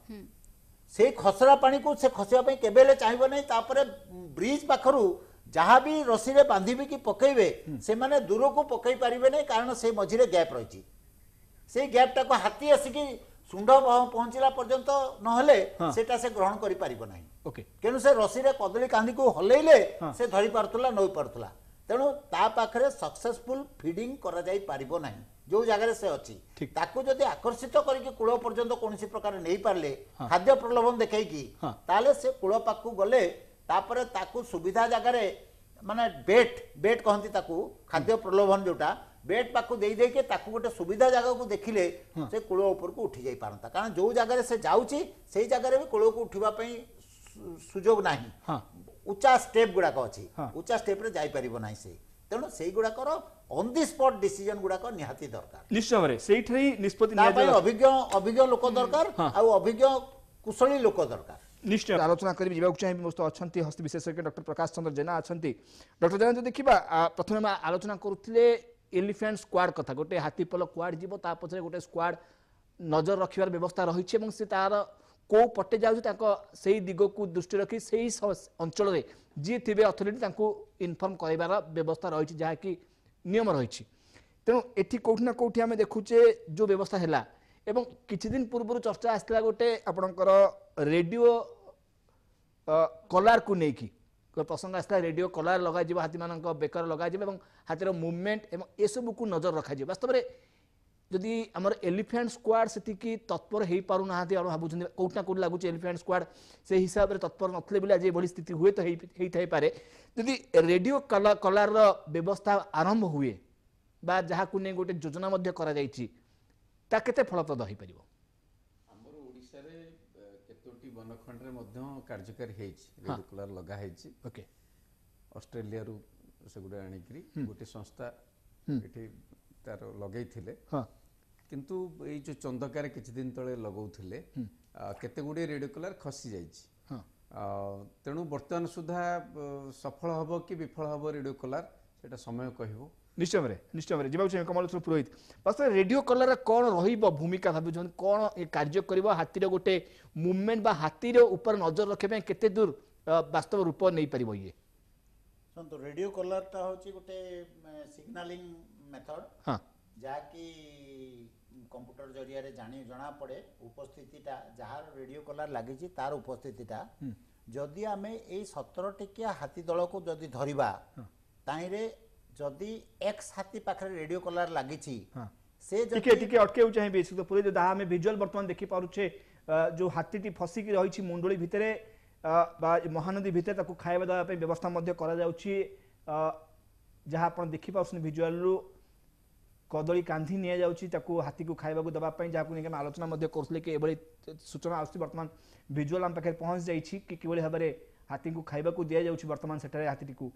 से खसरा पानी को से खसिया पई केबेले चाहिबो नै तापरे ब्रिज पाखरु जहाँ भी रसी रे बांधिबे कि पकेबे से माने दूर को पकई पारिबे नै कारण से मझिरे गैप रहिछि से गैपटा को हाथी आसिकी सुंड पहुंचला पर्यंत नहले सेटा से ग्रहण करि पारिबो नै ओके केनु से रसी रे कदली कांदी को हलेइले से धरि पारतुला नई पारतुला तेणु ता पाखरे सक्सेसफुल फीडिंग करा जाई पारिबो नै जो जगह से अच्छी ताकू जदि आकर्षित करके कूल पर्यंत कौन प्रकार नहीं पारे खाद्य प्रलोभन देखी ताले से कूल पाक गले तापरे ताकू सुविधा जगार माने बेट बेट कहती ताकू खाद्य प्रलोभन जोटा बेट पाक दे दे के ताकू गोटे सुविधा जगह को देखिले से कूल ऊपर को उठी जाई पारंता कारण जो जगह से जाउची से जगह भी कूल को उठिबा पई सुजोग नाही उच्चा स्टेप गुड़ाक अच्छी उच्चा स्टेप रे जाई परिबो नाही से तेणु से गुड़ाकर ऑन दी स्पॉट डिसीजन गुड़ाक निहाती दरकार निश्चय भाव से निष्पत्ति अभिज्ञ अभिज्ञ लोक दरकार आ अभिज्ञ कुशली लोक दरकार निश्चय आलोचना करी जावाक चाहिए मोस्त अच्छी हस्त विशेषज्ञ डॉक्टर प्रकाश चंद्र जेना अच्छा डॉक्टर जेना जो देखा प्रथम आलोचना करुले एलिफेंट स्क्वाड कथा गोटे हाथीपल क्वाड जीव ता पछरे गोटे स्क्वाड नजर रखिबार व्यवस्था रही है तार को पटे जाऊँ से दिग को दृष्टि रखी से अंचल जी थे अथॉरिटी इनफॉर्म करार व्यवस्था रही जहाँकि नियम रही तेणु एठी कोठी ना कोठी आमे देखुचे जो व्यवस्था हैला एवं किछि दिन पूर्व चर्चा आसला गोटे आपणकर रेडियो कलार को नेकी प्रसंग आसला रेडियो कलार लगा जिवो हाथी मानक बेकर लगा जिवो एवं हाथीर मूवमेंट एवं ए सब को नजर रखा जिवो वास्तव में जदि आमर एलिफेंट स्क्वाड सेतिकी तत्पर हो पारु नाहाती हम भाबुछन कोठ ना कोठ लागुचे एलिफेंट स्क्वाड से हिसाब रे तत्पर नथले बिला जे बड़ी स्थिति हुए तो हेई थाई पारे जदि रेडियो कला कलार रो व्यवस्था आरंभ हुए बा जहा को ने गोटे योजना मध्य करा जाईची ता केते फलप्रद होई परिबो हमर ओडिसा रे केतोटी वनखंड रे मध्य कार्यकारी हेछि रेडियो कलार लगा हेछि ओके ऑस्ट्रेलिया रु सेगुडे आनिकरी गोटे संस्था एठी तार लगै थिले हां किंतु ए जो चंदकार किछि दिन तळे लगौथिले केते गुडे रेडियो कलार खसी जाईछि हां तेणु वर्तमान सुधा सफल हबो कि विफल हबो रेडियो कलार सेटा समय कहबो निश्चय में निश्चय में जीवा चाहिए कमल पुरोहित वास्तव रेडियो कलर कौन रहिबो भूमिका भाबुछन कौन ए कार्य करिवो हाथीर गोटे मूवमेंट बा हाथीर ऊपर नजर रखे पे केते दूर वास्तव रूप नहीं परिबो ये सुनतो रेडियो कलर ता होची गोटे सिग्नलिंग मेथड हां जाकी कंप्यूटर जरिया रे जानी जणा पड़े उपस्थितिटा जहार रेडियो कलर लागि छि तार उपस्थितिटा जदि आमे ए सत्रह टिकिया हाथी दल को जदि धरिबा ताइरे जदि एक्स हाथी पाखरे रेडियो कलर लागि छि से जदि टिके टिके अटके उ चाहिए बेसिक तो पूरे जो दाहा में विजुअल वर्तमान देखि पारुछे जो हाथीटी फसी की रही छि मुंडोली भितरे बा महानदी भितर ताकू खाଇବା दवा पे व्यवस्था मध्य करा जाउछि जहां आपण देखि पाउछन विजुअल रु कदली कांधी निया जाउछि ताकू हाथी को खाଇବା को दवा पे जाकू ने आलोचना मध्य करसले कि एबळी सूचना आउछि वर्तमान विजुअल हम पाखे पहुंच जाई छि कि किबळी हबरे हाथी को खाଇବା को दिया जाउछि वर्तमान सेटारे हाथीटी को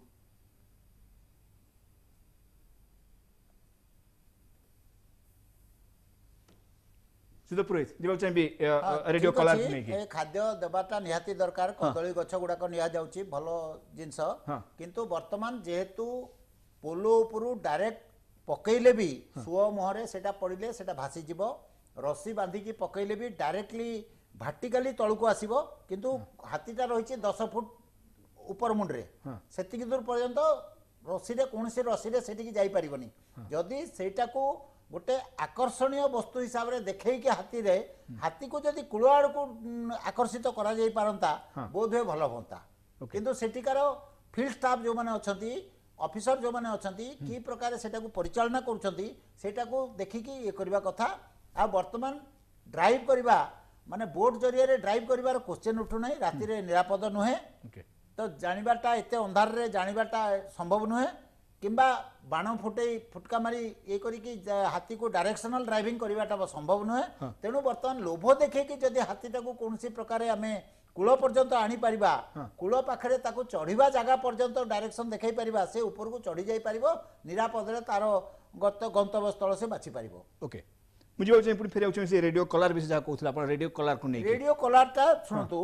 सुदपुरोहित जीवा चाहिए रेडियो कलर ए खाद्य देबाटा निहाती दरकार कदली गछ गुडा को निया जाउछि भलो जिंस किंतु वर्तमान जेहेतु पोलो उपरु डायरेक्ट पकैले भी सुओ मोहरे सेटा पड़िले सेटा भासी जिवो रस्सी बांधी की पकैले भी डायरेक्टली भार्टिकली तळको आसीबो किंतु हाथीटा रहिछि दस फुट ऊपर मुंडरे सेतिकी दूर पर्यंत रस्सी रे कोनसे रस्सी रे सेटिकी जाई परिबनी जदी सेटा को गोटे आकर्षणीय वस्तु हिसाब रे देखै के हाथी रे हाथी को जदी कुळाड़ को आकर्षित करा जाई पारंता बोध हे भलो होता किंतु सेटिकार फील्ड स्टाफ जो माने अछंती ऑफिसर जो माने अछंती की प्रकार सेटा को परिचालना करूछंती सेटा को देखि कि ये करबा कथा आ वर्तमान ड्राइव करबा माने बोट जरिया रे ड्राइव करबार क्वेश्चन उठु नै राति रे निरापद नुहे तो जानिबाटा एते अंधार रे जानिबाटा संभव नुहे किंबा बाण फुटे फुटका मारी ये करी कि हाथी को डायरेक्शनल ड्राइविंग करबाटा संभव नुहे तेणु वर्तमान लोभ देखे कि जदि हाथीटा को कोनसी प्रकार आमे कूल पर्यंत आनी परिबा कूल पाखरे ताको चढ़ीबा जगह पर्यंत डायरेक्शन देखै परिबा से ऊपर को चढ़ी जाई परिबो निरापद रे तारो गत गंतव्य स्थल से बाछि परिबो ओके मुझे चाहिए पुनी फेरिया चाहिए रेडियो कलर विषय जा कहउथला अपन रेडियो कलर को नै रेडियो कलरटा सुनतु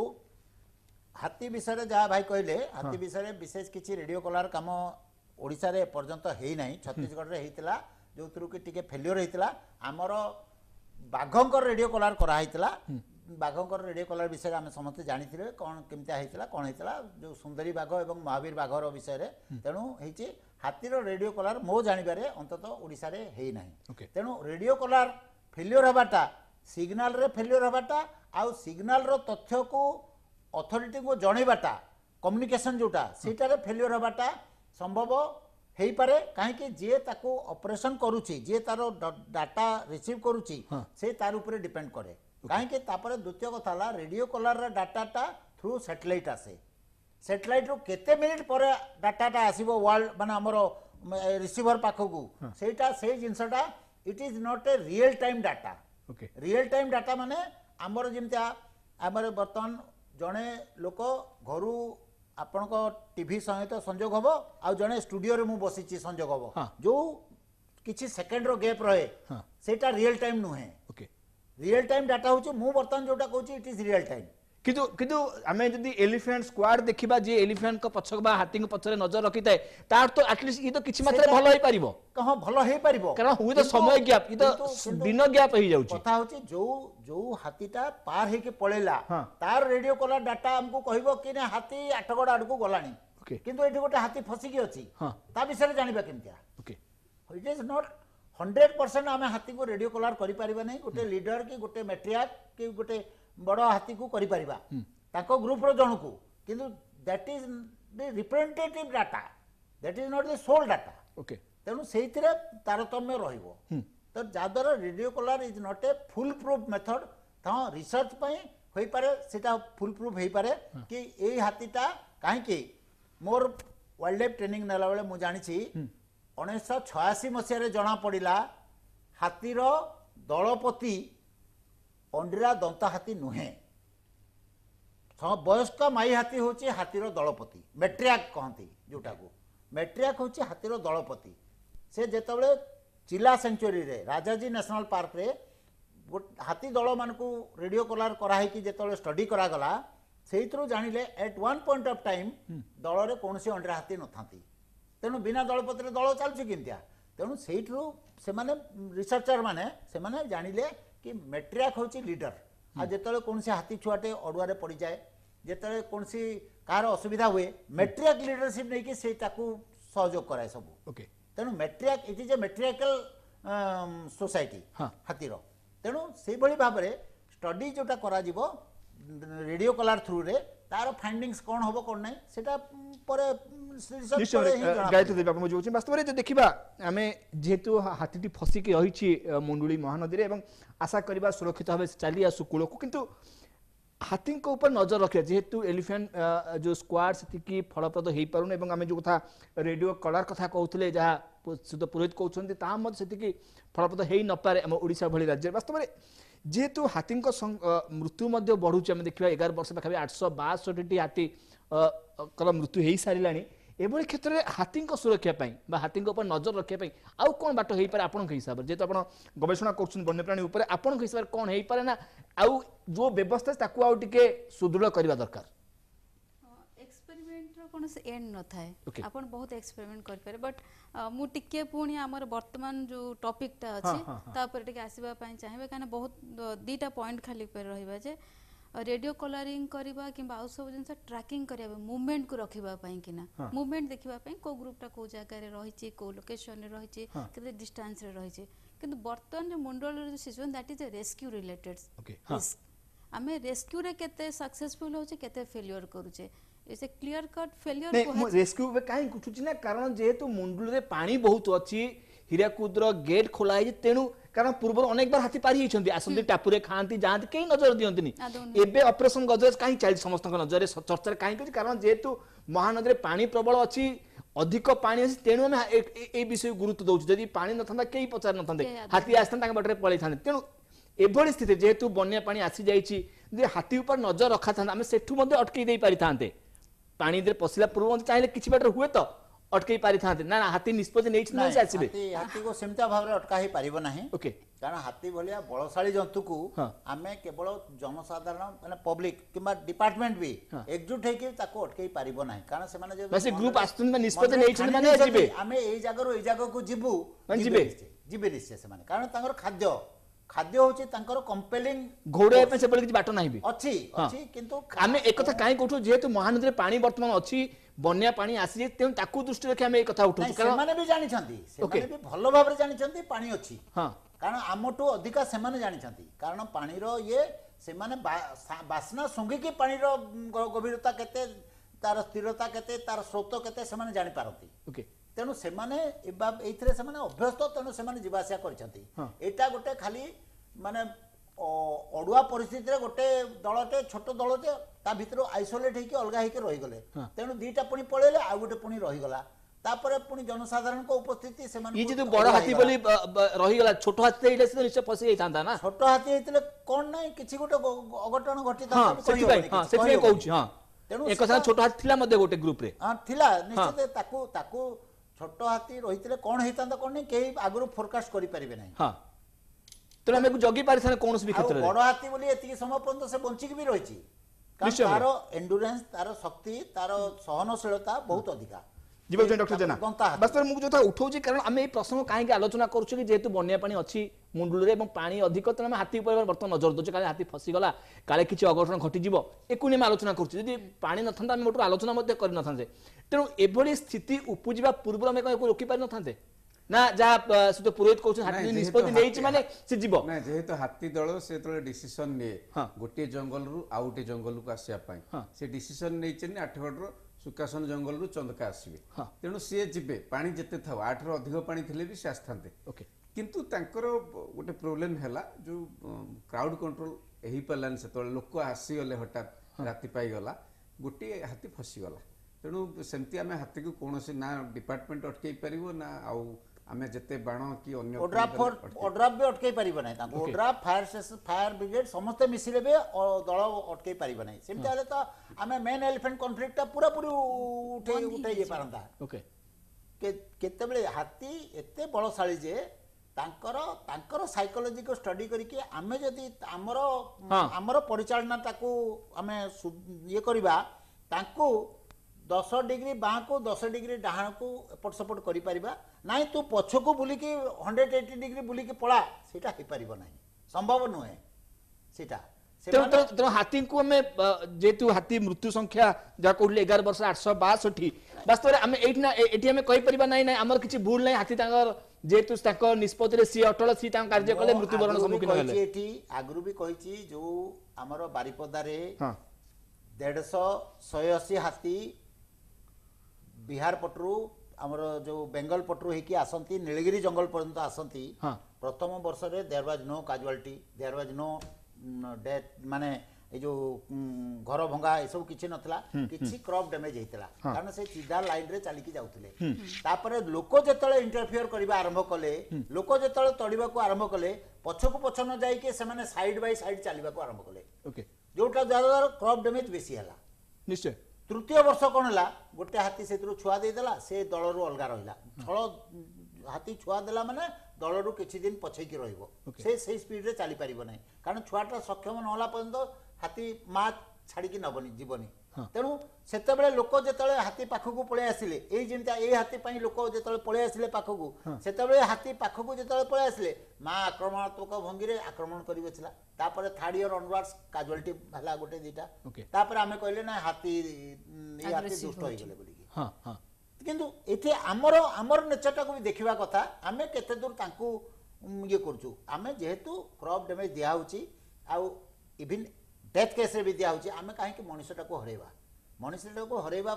हाथी विषय जहाँ भाई कहले हाथी विषय विशेष किसी रेडियो कलर काम ओडिशा रे पर्यंत हेई नाही छत्तीसगढ़ रे हेइतला जो थ्रू कि टिके फेलियर हेइतला हमर बाघंकर रेडियो कलर करा हेइतला बाघंकर रेडियो कलर विषय आम समस्त जानिथिले कोन केमता हेइतला कोन हेइतला जो सुंदरी बाघ एवं महावीर बाघर विषय रे तेणु हेइची हाथीर रेडियो कलर मो जानिबारे अंतत ओडिशा रे हेई नाही तेणु रेडियो कलर फेलियर हबाटा सिग्नल रे फेलियर हबाटा आ सिग्नल रो तथ्य को अथॉरिटी को जणेबाटा कम्युनिकेशन जोटा सेटारे फेलियर हबाटा संभव हेई पारे काहे कि जे ताको ऑपरेशन करूची जे तारो डाटा रिसीव करूची से तार ऊपर डिपेंड करे काहे कि तापर द्वितीय कथा ला रेडियो कलर रा डाटाटा थ्रू सैटेलाइट आसे सैटेलाइट रो केते मिनिट पर डाटाटा आसीबो वर्ल्ड माने हमरो रिसीवर पाखकू सेटा से जिंसटा it is not a real time data okay real time data माने हमर जेमता हमर वर्तमान जणे लोक घरु आपण को टीवी सहित संयोग हबो आ जणे स्टूडियो रे मु बसिची संयोग हबो जो किछि सेकंड रो गैप रहे सेटा रियल टाइम नुहे ओके रियल टाइम डाटा होची मु वर्तमान जोटा कहूची इट इज रियल टाइम किंतु किंतु आमे जदी एलिफेंट स्क्वाड देखिबा जे एलिफेंट को पछक बा हाथी को पछरे नजर रखिताय तार तो एटलीस्ट ई तो किछि मात्रा भलो होई परिबो कहां भलो होई परिबो कारण हुई तो समय गैप ई तो दिन गैप होई जाउची कथा होची जो जो हाथीटा पार हे के पळेला तार रेडियो कलर डाटा हमको कहबो कि ने हाथी आठगड़ आड़ को गलानी किंतु एठी गोटे हाथी फसी की अछि ता विषय जानिबा केमतिया okay it is not hundred percent आम हाथी को रेडियो कलर करें गोटे लीडर कि गोटे मेट्रियाक कि गोटे बड़ हाथी को कर ग्रुप जन को किंतु that is the representative data that is not the sole data okay तेणु से तारतम्य रहिबो तो जद्वारा radio collar is not a full proof method तो रिसर्च होई पारे सेटा फुल प्रूफ होई पारे कि ए हाथीटा कहीं मोर वाइल्ड लाइफ ट्रेनिंग नेला बेले मु जानिछि उन्नीस सौ छियासी मसीह जना पड़ा हाथीर दलपति अंडिरा दंता हाथी नुहे वयस्क माई हाथी हूँ हाथीर दलपति मेट्रियाक कहती जोटा को मेट्रियाक हूँ हाथीर दलपति से जितेबाला चिला सेंचुरी रे राजाजी नेशनल पार्क रे हाथी दल मान को रेडियो कलर कराई जिते स्टडी करागला से जानिले at one point of time दल में कौन अंडा हाथी न था तेणु बिना दलपति दल चलुची किंतिया तेणु से रिसर्चर मैंने से जानिले कि मेट्रियाक हूँ लीडर आ जिते कौन हाथी छुआटे अड़ुआ पड़ जाए जिते कौन कार असुविधा हुए मेट्रियाक लीडरशिप नहीं कि से सहयोग कराए सब ओके तेणु matriarch it is a matriarchal society हाथीर तेणु से भाव में स्टडी जोटा करा जीवो रेडियो कलर थ्रू रे तार फाइंडिंग्स कौन हम कौन ना सेटा परे गायत्री देवी आपको जो वास्तव में देखा आम जेहेतु हाथी फसिकी रही मुंडुली महानदी में आशा करवा सुरक्षित भाव चली आसु कूल को किंतु हाथी ऊपर नजर रखा जेहेतु एलिफेंट जो स्क्वाड से फलप्रद हो पारुन एवं आम जो कथा रेडियो कलर कथा कहते जहाँ सुध पुरोहित कहते से फलप्रद हो न पारे आम ओडिशा भली राज्य वास्तव में जेहेतु हाथी मृत्यु बढ़ुचे आम देखा एगार वर्ष पाखे आठश बासठी हाथी मृत्यु हो सारा एभली क्षेत्र में हाथी सुरक्षा हाथी ऊपर नजर रखापी आउ कौन बाट हो पारे आपण हिसाब से जेहेतु आप गवेषणा कर वन्यप्राणी उपर आपण हिसाब से कौन हो पारे ना आउ जो व्यवस्था ताकू आउ टिके सुदृढ़ करवा दरकार एक्सपेरिमेंट रो कोन से एंड न थाए आपण बहुत एक्सपेरिमेंट कर पारे बट मु टिके पुणी हमर वर्तमान जो टॉपिक ता अछि ता पर टिके आसीबा पई चाहेबे काना बहुत दीटा पॉइंट खाली पर रहइबा जे रेडियो कलरिंग करबा किबा आउ सब जिनस ट्रैकिंग करबा मूवमेंट को रखिबा पई किना मूवमेंट देखिबा पई को ग्रुपटा को जगह रे रहिछि को लोकेशन रे रहिछि केते डिस्टेंस रे रहिछि किंतु वर्तमान जो मंडल रे situation that is a rescue related risk आमे रेस्क्यू रे केते सक्सेसफुल होचे केते फेलियर करूचे इसे क्लियर कट फेलियर को रेस्क्यू में काई कुछुची ना कारण जेहेतु मुंडुल रे पानी बहुत अछि हीराकुद्र गेट खोला है तेणु कारण पूर्व अनेक बार हाथी पारी होती आसती टापुरे खाती जाती कहीं नजर दिखती एवं ऑपरेशन गजराज कहीं चली समस्त नजर चर्चा कहीं कारण जेहेतु महानदी पानी प्रबल अच्छी अधिक पानी अच्छी तेणु आम ए विषय गुरुत्व दौर जदि पानी न था कहीं पचार न था हाथी आसता बाटर पलि था तेणु एभली स्थिति जेहेतु बन्या पानी आसी जाइए हाथी उपर नजर रखा था आम सेठू अटकई दे पारि था पानी पशिला पूर्व चाहिए किसी बाटर हुए तो अटकई पारि था ना हाथी निष्पत्ति नहीं से आसीबे हाथी को सेमता भाव रे अटका ही परिबो नाही ओके कारण हाथी भलिया बलशाली जंतु को आमे केवल जनसाधारण माने पब्लिक किबा डिपार्टमेंट भी एकजुट हे के ताको अटकई परिबो नाही कारण से माने जे बस ग्रुप आस्तुन में निष्पत्ति नहीं छन माने जिबे आमे एई जागा रो एई जागा को जिबु जिबे जिबे निश्चय से माने कारण तांगर खाद्य खाद्य होची तांकर कंपेलिंग घोड़े पे से बोले किछ बाटो नाही बे अछि अछि किंतु आमे एक कथा काई कोठो जेहेतु महानदी रे पानी वर्तमान अछि बन्या पानी आसी तेणु ताकू दृष्टि रखी आम कथा उठू कारण भी जानी भी भल भाव में जानी पानी अच्छी कारण आमठू अधिका से जानी कारण पानीर ये से बासना सुंगिकी पानीर गभीरता केते तार स्थिरता केते तार स्रोत केते से जानी पारती तेणु से अभ्यस्त तेणु से जीवासिया करटा गोटे खाली माने अड़ुआ परिस्थिति गोटे दलटे छोट दलटे ता भीतर आइसोलेट होकर अलग होकर रहीगले तेणु दीटा पुणी पलैले आ गोटे पुणी रहीगला तापर पुणी जनसाधारण को उपस्थिति से ये जो बड़ हाथी बोली रहीगला छोट हाथी हेले से निश्चय फसी जाइतांता ना छोट हाथी हेतले कोन नै किछि गोटे अघटन घटिता हां सेठी भाई हां सेठी भाई कहूची हां तेणु एक कथा छोट हाथी थिला मध्ये गोटे ग्रुप रे हां थिला निश्चित ताकू ताकू छोट हाथी रहितले कोन हेतांता कोन नै केही आगुरु फोरकास्ट करि परिबे नै हां तो आम जगी पारि कौन भी क्षेत्र में बड़ हाथी बोली एति समय पर्यंत से बंचिक भी रही तार एंडुरेंस तार शक्ति तार सहनशीलता बहुत अधिका जीव डॉक्टर जेना वास्तव में जो उठाऊँ कारण आम ये प्रसंग कहीं आलोचना करूँ कि जेहेतु बन्या पानी अच्छी मुंडुल में पानी अधिक तेना आम हाथी उपर बर्तमान नजर दूचे काले हाथी फसीगला काले किसी अघटन घटिज एक आलोचना करुँ पानी न था आलोचना कर तेणु एभली स्थिति उपजिवा पूर्व आम रोकी पारि न ना जहाँ से तो पुरोहित कहउछन हाथी नाଇଁ, निष्पत्ति ଯେହେତु नेइछि माने से जीव ना जेहेतु हाथी दल से तो डिसीजन निए हाँ। गोटे जंगल रु आउ गोटे जंगल को आसिया पाई हाँ। से डिसीजन नहीं आठगढ़ रो सुकासन जंगल रु चंदका आसीबे हाँ। तेणु सी जिबे पानी जेते थाव आठ रो अधिक पानी थिले भी से आस्थान्ते ओके किंतु तांकर गोटे प्रोब्लेम हैला जो क्राउड कंट्रोल एही पलान से तो लोक आसी गले हठात राति पाई गला गोटे हाथी फसी गला तेणु सेमती आमे हाथी को कोनोसी ना डिपार्टमेंट अटकै परिबो ना आउ आमे जते बाण कि अन्य ओड्राफ ओड्राफ भी अटकई पारिबो नै ताको ODRAF fire station fire brigade समस्त मिसिले बे दल अटकई पारिबो नै सेमती आले तो आमे मेन एलिफेंट कॉन्फ्लिक्ट ता पूरा पूरी उठे उठे जे पारंता ओके के केते बेले हाथी एते बलशाली जे तांकर तांकर साइकोलॉजी को स्टडी करके आमे जदी हमर हमर परिचालना ताको आमे ये करबा तांको दस डिग्री बाँ को दस डिग्री डाहाण को एपट सपट करि परिबा नाइ तू पछ को बुली के एक सौ अस्सी डिग्री बुली के पळा सेटा हे परिबो नाही संभव नुहे सेटा तेणु तेणु तेणु हाथी को आम जेतु हाथी मृत्यु संख्या जहाँ कहले एगार वर्ष आठ सौ बासठी वास्तव में आम ये आम कहीपर ना ना आमर किसी भूल ना हाथी जेहेतु निष्पत्ति सी अटल सी कार्य कले मृत्युवरण सम्मुखीन हेले आगु भी कही जो आमर बारिपदारे देढ़श शहे अशी हाथी बिहार पटरू आमर जो बेंगल पटरू होकी आसती नीलगिरी जंगल पर्यंत आसती प्रथम वर्ष रे there was no casualty there was no death माने ए जो घर भंगा ए सब किछि नथला किछि क्रॉप डैमेज हेतला कारण से सीधा लाइन रे चली की जाउतले तापर लोक जेतले इंटरफियर करबा आरंभ कले लोक जेतले तड़ीबा को आरंभ कले पछकु पछ न जाई के से माने साइड बाय साइड चलीबा को आरंभ कले ओके जोटा ज्यादा क्रॉप डैमेज बेसी हला निश्चय तृतीय वर्ष कौन है गोटे हाथी से छुआ देदेला से दल रू अलग रहा छल हाथी छुआ देला माने दल रू किछि दिन पछेकी रहिबो से से स्पीड रे चली परिबो नै कारण छुआटा सक्षम न होला पर्यंत हाथी मा छाड़ी की नबनी जीवनी तेणु सेते बेले लोक जेतले हाथी पाखकू पळे आसिले एई जेंता ए हाथी पई लोक जेतले पळे आसिले पाखकू सेते बेले हाथी पाखकू जेतले पळे आसिले मा आक्रमणात्मक भंगी रे आक्रमण करि बछला तापर थर्ड ईयर ऑनवर्ड्स कैजुअलिटी हला गोटे दीटा तापर आमे कहले ना हाथी ए हाथी दुष्ट होई गेले बोली हां हां किंतु एथे हमर हमर नेचरटा को भी देखिबा कथा आमे केते दूर तांकू ये करछु आमे जेहेतु क्रॉप डैमेज दिया होची आ इवन डेथ केस रे भी दिया होची आमे काहे कि मनुष्यटा को हरेबा मनुष्यटा को हरेबा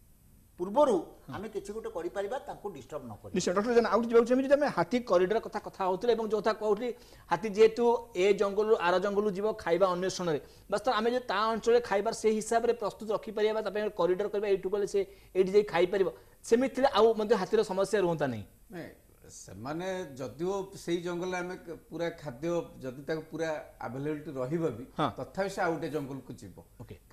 पूर्वरु आमे किछि गोटे करि परिबा तांको डिस्टर्ब न करि निश्चय डॉक्टर जन आउट जेबा छै जे हाथी कॉरिडोर कथा कथा होतले एवं जोथा कहउली हाथी जेतु ए जंगल आर जंगल जीव खाइबा अन्वेषण रे बस आमे जे ता अंचल खाइबार से हिसाब रे प्रस्तुत रखि परिबा तपे कॉरिडोर करबा एटु बोले से एटि जे खाइ परिबा सेमिथिले आउ मध्ये हाथीर समस्या रहंता नै नै सेमाने जदिओ सेही जंगल आमे पूरा खाद्य जदि ताको पूरा अवेलेबिलिटी रहिबा भी तथापि से आउटे जंगल को जीव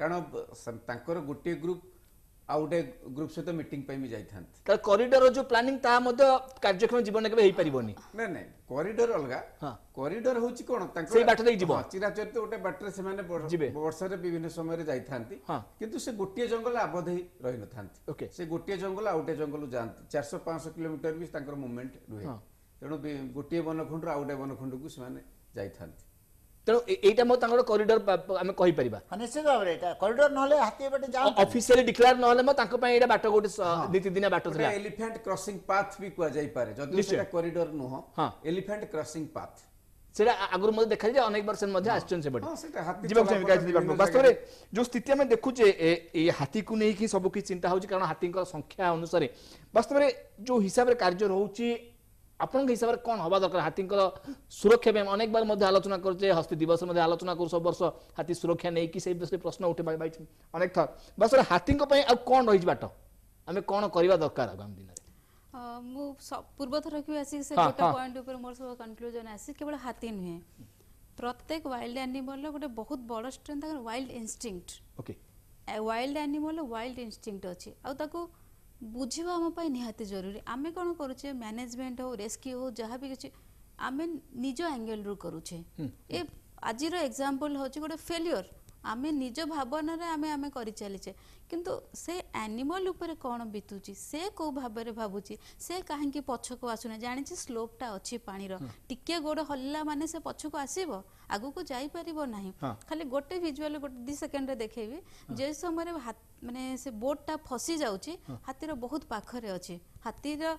कारण तांकर गोटे ग्रुप आउटे ग्रुप सहित मीटिंग पे भी जाइथांत कॉरिडोर जो प्लानिंग ता मध्ये कार्यक्रम जीवन के हेई परिबोनी नै नै कॉरिडोर अलगा कॉरिडोर होची कोन तांकर सेही बाट देई जीव चिराचरित गोटे बाटरे से माने वर्ष रे विभिन्न समय रे जाइथांती किंतु से गोटे जंगल आबद्ध ही रहि नथांती ओके से गोटे जंगल आउटे जंगल जानती चार सौ पाँच सौ किलोमीटर भी तांकर मूवमेंट रुहे तेणु गोटे वनखंड आउटे वनखंड को से माने जाइथांती तेणु एटा मो तांकर कॉरिडोर आमे कहि परिबा निश्चित भाव रे एटा कॉरिडोर नहले हाथी बाटे जाउ ऑफिशियली डिक्लेयर नहले म तांको पय एटा बाट गोटे नीति दिना बाट थला एलिफेंट क्रॉसिंग पाथ भी कुआ जाई पारे जदि सेटा कॉरिडोर नो हां एलिफेंट क्रॉसिंग पाथ सेटा आगुर मध्ये देखा जाय अनेक वर्ष मध्ये आश्चर्य से बड हां सेटा हाथी जीवन से विकास वास्तव रे जो स्थिति में देखु जे ए हाथी को नै कि सब कि चिंता होची कारण हाथी को संख्या अनुसार वास्तव रे जो हिसाब रे कार्य रहउची आपन के हिसाब रे कोन हवा दरकार हाथी सुरक्षा में अनेक बार मध्य आलोचना करछे हस्ती दिवस मध्य आलोचना कर सब वर्ष हाथी सुरक्षा नै कि से प्रश्न उठे बाई अनेक थर बस हाथी पई आ कोन रहि बाट आमे कोन करबा दरकार आगामी दिन रे मु पूर्व थर कि आसी से गोटे पॉइंट ऊपर मोर सब कंक्लूजन आसी केवल हाथी नुहे प्रत्येक वाइल्ड एनिमल गोटे बहुत बड़ strength wild instinct okay wild animal wild instinct अछि आ ताको बुझिबा हम पाई निहाती जरूरी आमे कोन करूचे मैनेजमेंट हो रेस्क्यू हो जहाँ भी किछि आमे निज एंगल रु करूचे ए आजिर एग्जांपल होची गोटे फेलियर आमे निज भावना रे आमे आमे करि चलीचे किंतु से एनिमल ऊपर कोन बितुची से को भाबरे भाबुची से काहे कि पछको आसुने जानि छी स्लोपटा अछि पानी रो टिके गोड़ हल्ला माने से पछको आसीबो आगु को जाई परिबो नाही खाली गोटे विजुअल गोटे दो सेकंड रे देखेबी जे समय रे माने से बोटटा फसी जाउची हाथी रो बहुत पाखरे अछि हाथी रो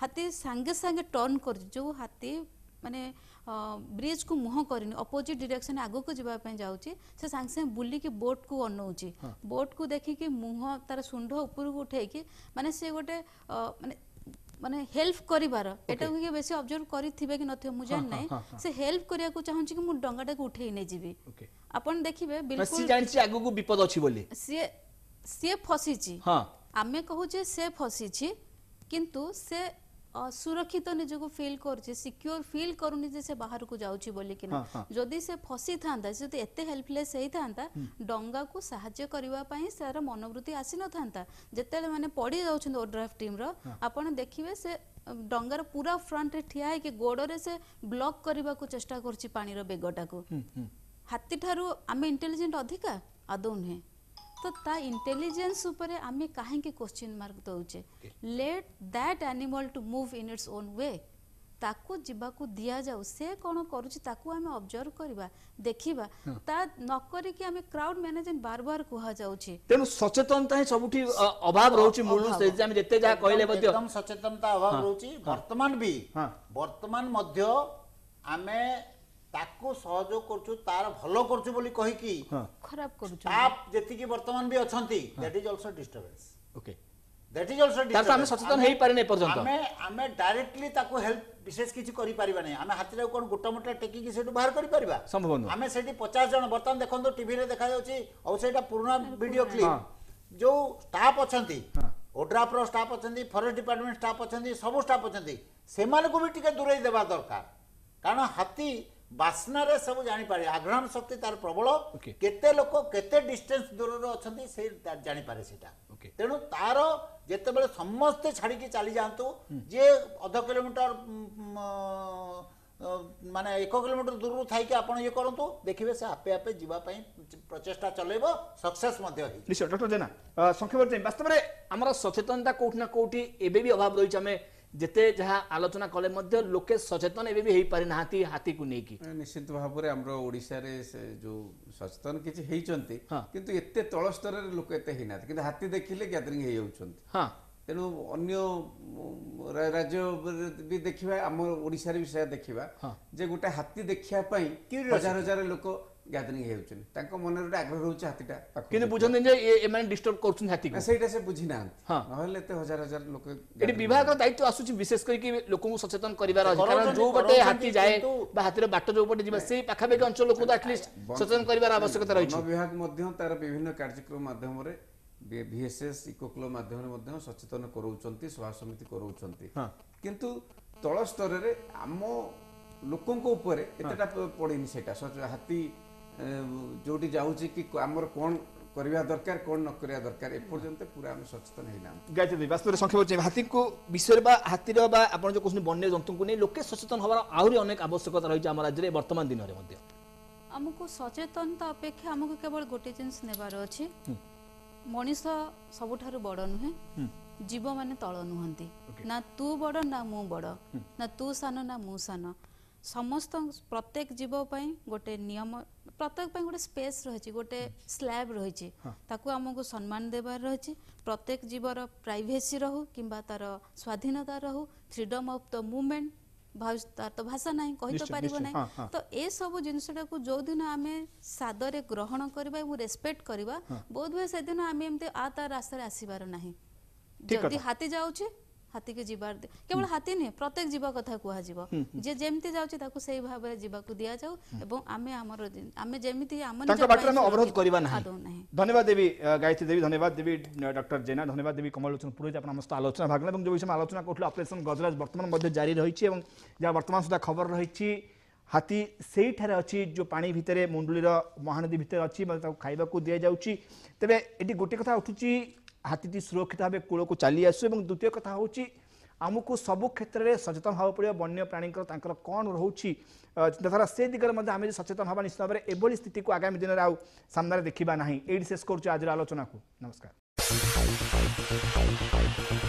हाथी सांगे सांगे टर्न कर जो हाथी माने ब्रिज को मुह करनी अपोजिट डायरेक्शन आगो को जीवाई जाऊँगी से सांगे सांगे बुलिकी बोट को अनौची बोट को देखिकी मुह तार सुंड ऊपर को उठेकी माने से गोटे माने माने हेल्प करिवार एटा के बेसी ऑब्जर्व करिथिबे कि नथिबे मु जान नै से हेल्प करिया को चाहूँ कि मु डंगाटा को उठेई नै जीबी अपन देखिबे बिल्कुल सी जानछि आगो को विपद अछि बोली से से फसी छी हां आमे कहू जे से फसी छी किंतु से सुरक्षित निजको फील करछे सिक्योर फील करूनी जे से बाहर को जाउची बोली कि ना जदि से फसी थांदा जदि एते हेल्पलेस हेई थांदा डंगा को सहाय्य करबा पई सारा मनोवृत्ति आसी न थांता जेते माने पड़ी जाउछन ओड्राफ्ट टीम रो आपण देखिबे से डंगार पूरा फ्रंट रे ठिया है कि गोडरे से ब्लॉक करबा को चेष्टा करछि पानी रो बेगटा को हाथी ठारू आमे इंटेलिजेंट अधिका आदौ नै तो ता इंटेलिजेंस ऊपर आमे काहे के क्वेश्चन मार्क दउचे let that animal to move in its own way ताकू जीवा को दिया जाऊ से कोन करूची ताकू आमे ऑब्जर्व करबा देखिबा ता न करी कि आमे क्राउड मैनेजमेंट बार बार कुहा जाउची तेनु सचेतनता ही सबुठी अभाव रहउची मूल से जे आमे जते जा कहले मध्ये एकदम सचेतनता अभाव रहउची वर्तमान भी वर्तमान मध्य आमे ताकू सहयोग करछु तार भलो करछु बोली कहि की खराब करछु आप जेति की वर्तमान भी अछंती that is also disturbance okay that is also disturbance हम सचेतन हेई पारे नै पर्यंत हमें हमें डायरेक्टली ताकू हेल्प विशेष किछि करि परिबा नै हमें हाथीरा कोन गोटा मोटा टेकी की सेटु बाहर करि परिबा संभव न हमें सेठी पचास जन वर्तमान देखंतो टीवी रे देखा जाउची औ सेटा पुराना वीडियो क्लिप जो स्टाफ अछंती ओड्राफ रो स्टाफ अछंती फॉरेस्ट डिपार्टमेंट स्टाफ अछंती सब स्टाफ अछंती सेमान को भी टिके दूरै देबा दरकार कारण हाथी बासना रे सब जानि पारे आग्रहण शक्ति तार प्रबल केते लोक केते डिस्टेंस दूर रो अछंती से जानि पारे सेटा तेनु तार जेते बेले समस्त छाड़ी के चली जांतु जे आधा किलोमीटर माने एक किलोमीटर दूर थाई के आपण ये करंतु देखिबे से आपे आपे जीवा पई प्रचेष्टा चलेबो सक्सेस मध्ये होई निश्चय डॉक्टर जेना संक्षेप में वास्तव में हमरा सचेतनता कोठ ना कोठी एबे भी अभाव रही हमें जेते जहा आलोचना कले मध्य लोके सचेतन एबे भी हेई पारे नाती हाथी को नेकी निश्चित भाव रे हमरो ओडिसा रे जो सचेतन किछि हेई चंती किंतु एते तळ स्तर रे लोक एते हेई नाथि किंतु हाथी देखिले गैदरिंग हेई होउछंती हां तेनु अन्य राज्य भी देखिबा हम ओडिसा रे विषय देखिबा जे गोटे हाथी देखिया पई हजार हजार लोक गैदरिंग हेउछन तांको मन रे आग्रह रहउछ हाथीटा किने बुझन जे ए माने डिस्टर्ब करछन हाथी को सेटा से बुझी ना नहले ते हजार हजार लोक एडी विभाग रो दायित्व आसुची विशेष करी कि लोक को सचेतन करिवार अछि कारण जो बटे हाथी जाए बा हाथी रो बाट जो बटे जिबा सेही पाखा बेग अंचल लोक को एटलीस्ट सचेतन करिवार आवश्यकता रहिछ वन विभाग मध्य तार विभिन्न कार्यक्रम माध्यम रे बीएसएस इको क्लब माध्यम रे मध्य सचेतन करउचंती सभा समिति करउचंती किंतु तळ स्तर रे हम लोकन को ऊपर एतटा पड़ेनी सेटा हाथी जोटी जाउची कि हमर कोन करिया दरकार कोन न करिया दरकार ए पर्यंत पूरा हम सचेतन हेना गायत्री वास्तव संक्षेप हाथी को विषय बा हाथी रो बा आपण जो कहउनी वन्य जंतु को नै लोके सचेतन हबार आहुरी अनेक आवश्यकता रही हम राज्य रे वर्तमान दिन रे मध्ये हमको सचेतनता अपेक्षा हमको केवल गोटे जिंस नेबार अछि मनीष सबुठारु बड़ नुहे जीव माने तळ नुहंती ना तू बड़ ना मु बड़ ना तू सान ना मु सान समस्त प्रत्येक जीव पई गोटे नियम प्रत्येक पई गोटे स्पेस रहिछि गोटे स्लैब रहिछि ताकू हमको सम्मान देबार रहिछि प्रत्येक जीवर प्राइवेसी रहू किंबा तार स्वाधीनता रहू फ्रीडम ऑफ द मूवमेंट तार तो भाषा नहीं कहि तो परिबो नहीं तो ए सब जिनसटा को जो दिन आमे सादरे ग्रहण करबा एवं रेस्पेक्ट करबा बहुत भय से दिन आमे एमते आ तार रास्ता रे आसीबार नहीं जदी हाथी जाउछि हाथी के जीवार केवल हाथी नहीं प्रत्येक जीव कथा कुहा जीव जे जेमती जाउछि ताकू सही भाव रे जीवा को दिया जाऊ एवं आमे हमर आमे जेमिति आम तांका बाटर में अवरोध करबा नहीं धन्यवाद देवी गायत्री देवी धन्यवाद देवी डॉक्टर जेना धन्यवाद देवी कमल लोचन पुरोहित आपण हमस्त आलोचना भागला एवं जो विषय आलोचना करथले ऑपरेशन गजराज वर्तमान मध्ये जारी रहिछि एवं जा वर्तमान सुधा खबर रहिछि हाथी सेही ठारे अछि जो पानी भितरे मुंडुली रो महानदी भितरे अछि मतलब ताकू खाइबा को दिया जाउछि तबे एटी गोटे कथा उठुछि हाथी सुरक्षित भाव कूल को चली आसु और द्वितीय कथा हूँ आमको सबु क्षेत्र में सचेतन हाँ पड़ो वन्य प्राणी कौन रोचे चिंताधारा से दिगरे आम सचेतन हाँ निश्चित भाव में एभली स्थिति को आगामी दिन में आउ सामने देखा ना ये शेष कर आज आलोचना को नमस्कार।